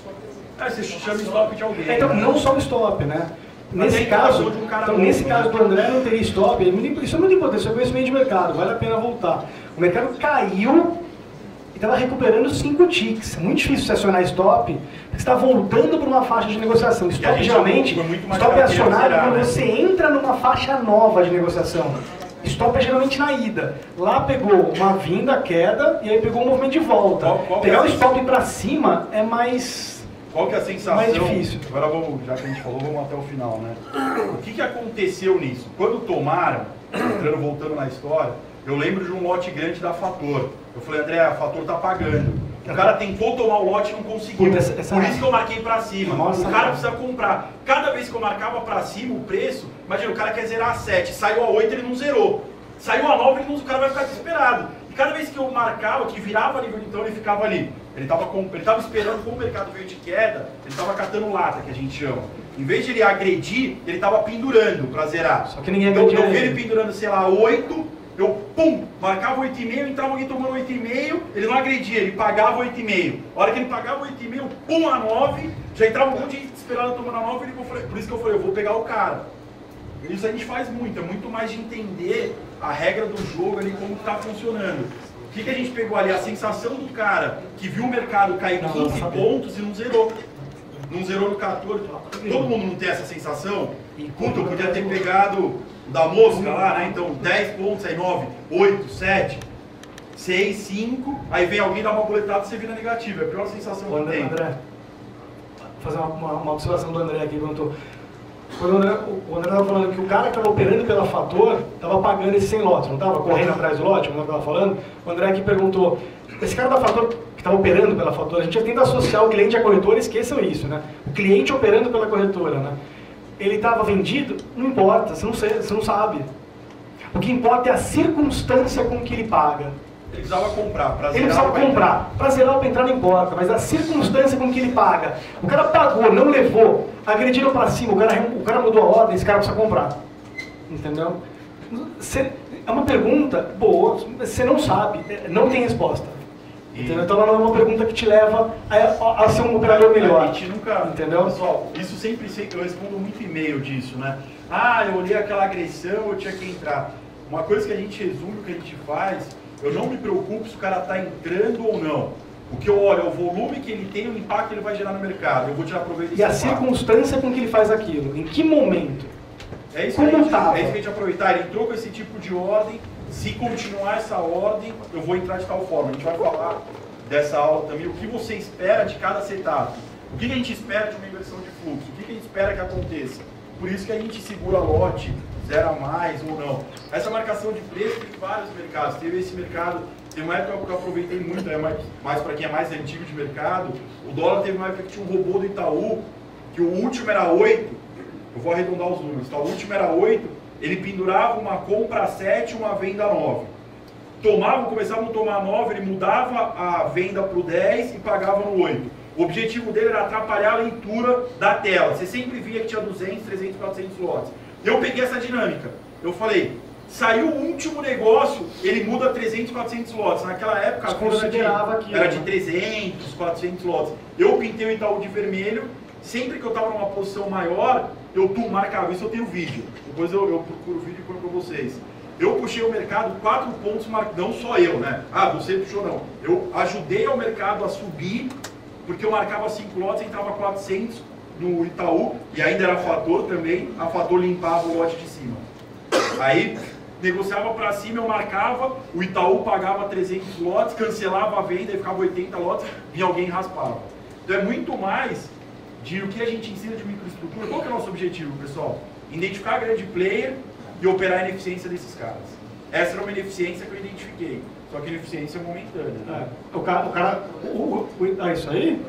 É, você chama stop de alguém. É, então, não só o stop, né? Nesse caso, de um cara então, novo, nesse né? caso do André não teria stop, isso é muito importante, isso é conhecimento de mercado, vale a pena voltar. O mercado caiu e estava recuperando cinco ticks. É muito difícil você acionar stop, porque você está voltando para uma faixa de negociação. Stop geralmente, stop é acionado quando né? você entra numa faixa nova de negociação. Stop é geralmente na ida. Lá pegou uma vinda, queda, e aí pegou um movimento de volta. Qual, qual Pegar é o stop para cima é mais... Qual que é a sensação? Mais difícil. Agora vamos, já que a gente falou, vamos até o final, né? O que, que aconteceu nisso? Quando tomaram, entrando, voltando na história, eu lembro de um lote grande da Fator. Eu falei, André, a Fator tá pagando. O cara tentou tomar o lote e não conseguiu. Puta, essa, essa... Por isso que eu marquei pra cima. Nossa, o cara precisa comprar. Cada vez que eu marcava pra cima o preço, imagina, o cara quer zerar a sete, saiu a oito, ele não zerou. Saiu a nove, ele não, o cara vai ficar desesperado. E cada vez que eu marcava, que virava nível, então ele ficava ali. Ele estava ele tava esperando, como o mercado veio de queda, ele estava catando lata, que a gente chama. Em vez de ele agredir, ele estava pendurando para zerar. Só que ninguém então, agredia eu vi ele. ele pendurando, sei lá, oito, eu pum, marcava oito e meio, entrava alguém tomando oito e meio, ele não agredia, ele pagava oito e meio. A hora que ele pagava oito e meio, pum, a nove, já entrava um monte de esperando tomando a nove, ele, por isso que eu falei, eu vou pegar o cara. Isso a gente faz muito, é muito mais de entender a regra do jogo ali, como está funcionando. O que, que a gente pegou ali? A sensação do cara que viu o mercado cair quinze pontos e não zerou. Não zerou no quatorze. Todo mundo não tem essa sensação? Puta, eu podia ter pegado o da mosca lá, né? Então dez pontos, aí nove, oito, sete, seis, cinco, aí vem alguém dar uma boletada e você vira negativo. É a pior sensação que André, tem. André, vou fazer uma, uma, uma observação do André aqui. Quando Quando o André estava falando que o cara que estava operando pela Fator estava pagando esse cem lotes, não estava correndo atrás do lote, como eu estava falando, o André aqui perguntou, esse cara da Fator que estava operando pela Fator, a gente já tenta associar o cliente à corretora, esqueçam isso, né? O cliente operando pela corretora, né? ele estava vendido, não importa, você não, sei, você não sabe. O que importa é a circunstância com que ele paga. Ele precisava comprar, pra zerar. Ele precisava comprar. Para zerar ou para entrar não importa, mas a circunstância com que ele paga. O cara pagou, não levou, agrediram para cima, o cara, o cara mudou a ordem, esse cara precisa comprar. Entendeu? Você, é uma pergunta boa, você não sabe, não tem resposta. Entendeu? Então não é uma pergunta que te leva a, a ser um operador melhor. A gente nunca, entendeu? Pessoal, isso sempre, eu respondo muito e-mail disso, né? Ah, eu olhei aquela agressão, eu tinha que entrar. Uma coisa que a gente resume, o que a gente faz, eu não me preocupo se o cara está entrando ou não. O que eu olho é o volume que ele tem, o impacto que ele vai gerar no mercado. Eu vou tirar proveito desse E a impacto. circunstância com que ele faz aquilo. Em que momento? É isso, Como que a gente, tava? é isso que a gente aproveitar. Ele entrou com esse tipo de ordem. Se continuar essa ordem, eu vou entrar de tal forma. A gente vai falar dessa aula também. O que você espera de cada setup? O que a gente espera de uma inversão de fluxo? O que a gente espera que aconteça? Por isso que a gente segura lote, zero a mais ou não. Essa marcação de preço tem vários mercados. Teve esse mercado, tem uma época que eu aproveitei muito, né, mais, mais para quem é mais antigo de mercado. O dólar teve uma época que tinha um robô do Itaú, que o último era oito. Eu vou arredondar os números, tá? O último era oito, ele pendurava uma compra a sete e uma venda a nove. Tomavam, começavam a tomar nove, ele mudava a venda para o dez e pagava no oito. O objetivo dele era atrapalhar a leitura da tela. Você sempre via que tinha duzentos, trezentos, quatrocentos lotes. Eu peguei essa dinâmica. Eu falei, saiu o último negócio, ele muda trezentos, quatrocentos lotes. Naquela época, a fila era, de, era de trezentos, quatrocentos lotes. Eu pintei o Itaú de vermelho. Sempre que eu estava numa posição maior, eu tu, marcava. Isso eu tenho vídeo. Depois eu, eu procuro o vídeo e ponho para vocês. Eu puxei o mercado quatro pontos, não só eu, né? Ah, você puxou não. Eu ajudei ao mercado a subir, porque eu marcava cinco lotes, entrava quatrocentos no Itaú, e ainda era fator também, a fator limpava o lote de cima. Aí, negociava para cima, eu marcava, o Itaú pagava trezentos lotes, cancelava a venda e ficava oitenta lotes, e alguém raspava. Então é muito mais de o que a gente ensina de microestrutura. Qual que é o nosso objetivo, pessoal? Identificar grande player e operar a ineficiência desses caras. Essa era uma ineficiência que eu identifiquei. Só que ineficiência é momentânea. Né? É, o cara... O cara o, o, ah, isso aí?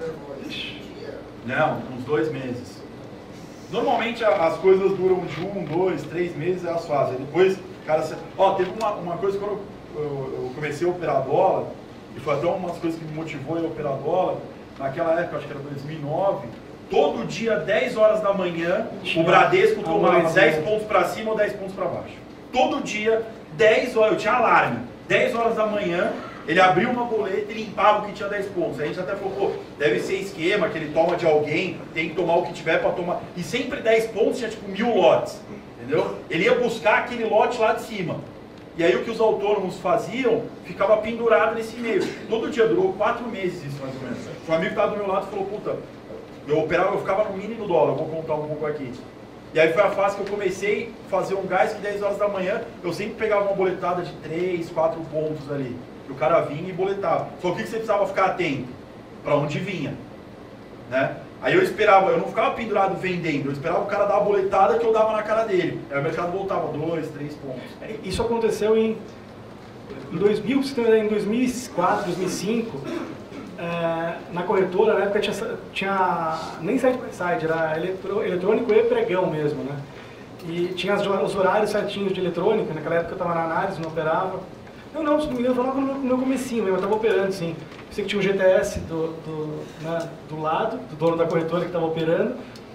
Não, uns dois meses. Normalmente as coisas duram de um, dois, três meses, elas fazem. Depois, cara... Ó, teve uma, uma coisa quando eu, eu, eu comecei a operar dólar, e foi até uma das coisas que me motivou a operar dólar. Naquela época, acho que era dois mil e nove, todo dia, dez horas da manhã, o Bradesco tomava dez pontos para cima ou dez pontos para baixo. Todo dia, dez horas, eu tinha alarme, dez horas da manhã, ele abriu uma boleta e limpava o que tinha dez pontos. A gente até falou, pô, deve ser esquema que ele toma de alguém, tem que tomar o que tiver para tomar. E sempre dez pontos tinha tipo mil lotes, entendeu? Ele ia buscar aquele lote lá de cima. E aí o que os autônomos faziam, ficava pendurado nesse meio. Todo dia, durou quatro meses isso mais ou menos. Um amigo que estava do meu lado falou, puta, eu operava, eu ficava no mínimo dólar, eu vou contar um pouco aqui. E aí foi a fase que eu comecei a fazer um gás que dez horas da manhã, eu sempre pegava uma boletada de três, quatro pontos ali. E o cara vinha e boletava. Só que o que você precisava ficar atento? Para onde vinha. Né? Aí eu esperava, eu não ficava pendurado vendendo, eu esperava o cara dar a boletada que eu dava na cara dele. Aí o mercado voltava dois, três pontos. Isso aconteceu em, em dois mil, em dois mil e quatro, dois mil e cinco, é, na corretora, na época tinha, tinha nem site by site, era eletro, eletrônico e pregão mesmo, né? E tinha as, os horários certinhos de eletrônica, naquela época eu estava na análise, não operava. Não, não, se não me engano, eu estava no meu comecinho mesmo, eu estava operando, sim. Eu sei que tinha um G T S do, do, né, do lado, do dono da corretora que estava operando,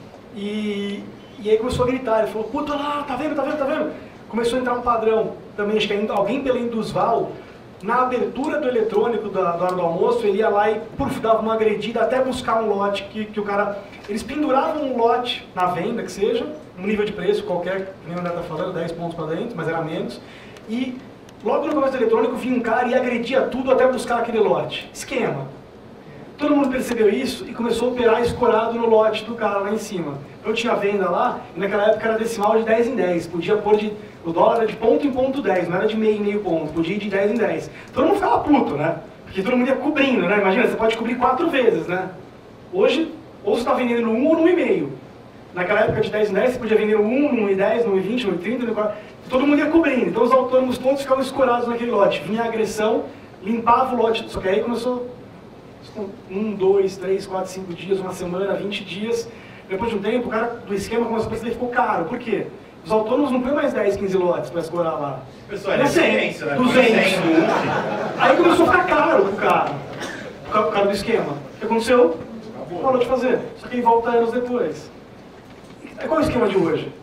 e, e aí começou a gritar, ele falou, puta lá, tá vendo, tá vendo, tá vendo? Começou a entrar um padrão, também acho que ainda, alguém pela Indusval, na abertura do eletrônico da, da hora do almoço, ele ia lá e puf, dava uma agredida até buscar um lote que, que o cara... Eles penduravam um lote na venda, que seja, um nível de preço qualquer, que nem o André está falando, dez pontos para dentro, mas era menos, e logo no começo do eletrônico vinha um cara e agredia tudo até buscar aquele lote. Esquema. Todo mundo percebeu isso e começou a operar escorado no lote do cara lá em cima. Eu tinha venda lá, e naquela época era decimal de dez em dez, podia pôr de... O dólar era de ponto em ponto dez, não era de meio em meio ponto, podia ir de dez em dez. Todo mundo ficava puto, né? Porque todo mundo ia cobrindo, né? Imagina, você pode cobrir quatro vezes, né? Hoje, ou você está vendendo no um ou no um e meio. Naquela época de dez em dez, você podia vender no um, no um e dez, no um e vinte, no um e trinta, no quatro. Todo mundo ia cobrindo. Então os autônomos todos ficavam escorados naquele lote. Vinha a agressão, limpava o lote. Só que aí começou um, dois, três, quatro, cinco dias, uma semana, vinte dias. Depois de um tempo, o cara do esquema começou a perceber que ficou caro. Por quê? Os autônomos não põem mais dez, quinze lotes para escorar lá. Pessoal, é ciência, né? duzentos. Aí começou a ficar caro pro cara. O cara do esquema. O que aconteceu? Parou de fazer. Só que ele volta anos depois. Qual é o esquema de hoje?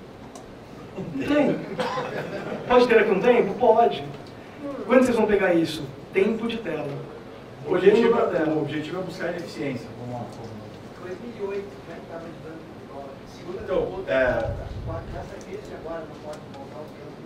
Não tem. Pode ter aqui um tempo? Pode. Quando vocês vão pegar isso? Tempo de tela. O objetivo, o objetivo é buscar ineficiência. Vamos lá. dois mil e oito, né? Estava ajudando o dólar. Segunda Então, é... nessa crise agora, não pode voltar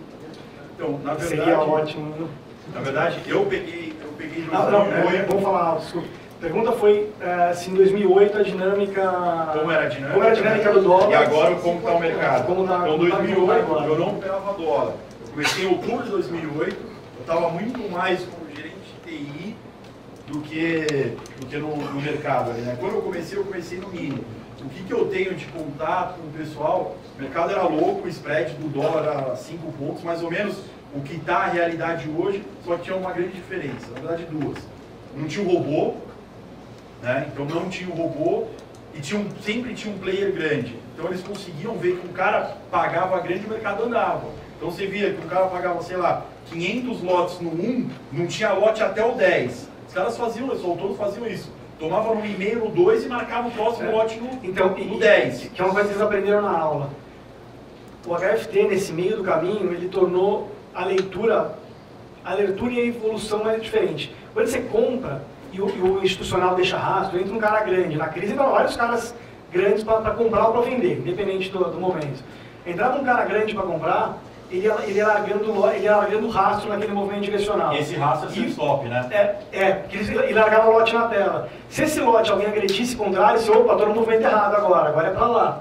o Então, na verdade... Seria ótimo. Na verdade, eu peguei, eu peguei Não, não, dois mil e oito. é, vamos falar, desculpa. A pergunta foi é, se em dois mil e oito a dinâmica... Como era a dinâmica? Como era a dinâmica do dólar. E agora como está o mercado. Como tá, então, em dois mil e oito, agora. eu não operava dólar. Eu comecei em outubro de dois mil e oito, eu estava muito mais como gerente de T I do que, do que no, no mercado. Ali, né? Quando eu comecei, eu comecei no mínimo. O que, que eu tenho de contato com o pessoal? O mercado era louco, o spread do dólar era cinco pontos, mais ou menos o que está a realidade hoje, só que tinha uma grande diferença, na verdade duas. Não tinha o robô, né? Então não tinha o robô e tinha um, sempre tinha um player grande. Então eles conseguiam ver que um cara pagava grande e o mercado andava. Então você via que um cara pagava, sei lá, quinhentos lotes no um, não tinha lote até o dez. Os caras faziam isso, os autores faziam isso. Tomavam no e-mail, no dois e marcavam o próximo É. lote no, Então, no e- dez. Que é uma coisa que eles aprenderam na aula. O H F T, nesse meio do caminho, ele tornou a leitura, a leitura e a evolução mais diferente. Quando você compra e o, e o institucional deixa rastro, entra um cara grande. Na crise entraram vários caras grandes para comprar ou para vender, independente do, do momento. Entrava um cara grande para comprar, ele ia, ele ia largando, lo- ele ia largando rastro naquele movimento direcional. E esse rastro é E- sempre stop, né? É, é, porque eles ele largava o lote na tela. Se esse lote alguém agredisse contrário, se opa, estou no movimento errado agora, agora é para lá.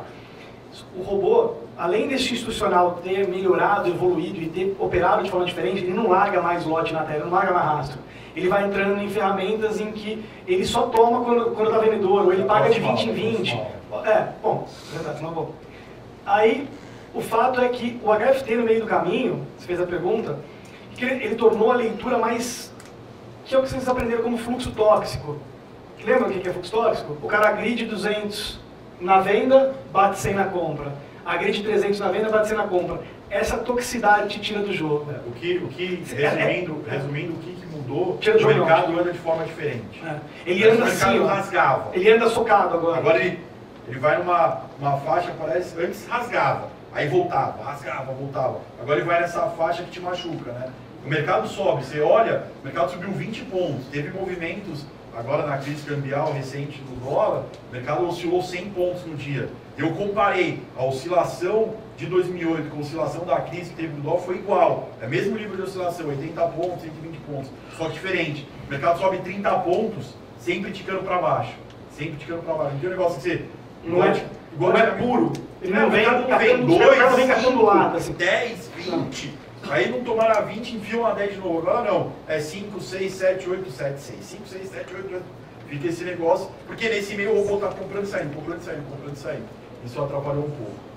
O robô, além desse institucional ter melhorado, evoluído e ter operado de forma diferente, ele não larga mais lote na tela, ele não larga mais rastro. Ele vai entrando em ferramentas em que ele só toma quando quando está vendedor, ou ele paga de vinte em vinte. É, bom, verdade, não bom. Aí, o fato é que o H F T no meio do caminho, você fez a pergunta, que ele, ele tornou a leitura mais, que é o que vocês aprenderam como fluxo tóxico. Lembra o que é fluxo tóxico? O cara agride duzentos na venda, bate cem na compra. Agride trezentos na venda, bate cem na compra. Essa toxicidade te tira do jogo. O que, o que resumindo, resumindo, o que, que mudou, Tira do o jogo, mercado anda de forma diferente. É. Ele Antes anda o mercado assim, ó. rasgava. Ele anda socado agora. Agora ele, ele vai numa uma faixa, parece, antes rasgava, aí voltava, rasgava, voltava. Agora ele vai nessa faixa que te machuca, né? O mercado sobe, você olha, o mercado subiu vinte pontos, teve movimentos, agora na crise cambial recente do dólar, o mercado oscilou cem pontos no dia. Eu comparei a oscilação de dois mil e oito com a oscilação da crise que teve no dólar, foi igual. É o mesmo nível de oscilação, oitenta pontos, cento e vinte pontos, só que diferente. O mercado sobe trinta pontos, sempre ticando para baixo. Sempre ticando para baixo. Não tem um negócio que você... Não é, igual não é de- puro. Ele É, não o vem, mercado não vem catando- dois, o cara vem catando do lado. Assim. dez, vinte. Aí não tomaram vinte, enfiam a dez de novo. Agora não. É cinco, seis, sete, oito, sete, seis. cinco, seis, sete, oito, oito. Fica esse negócio. Porque nesse meio o robô está comprando e saindo, comprando e saindo, comprando e saindo. Isso atrapalhou um pouco.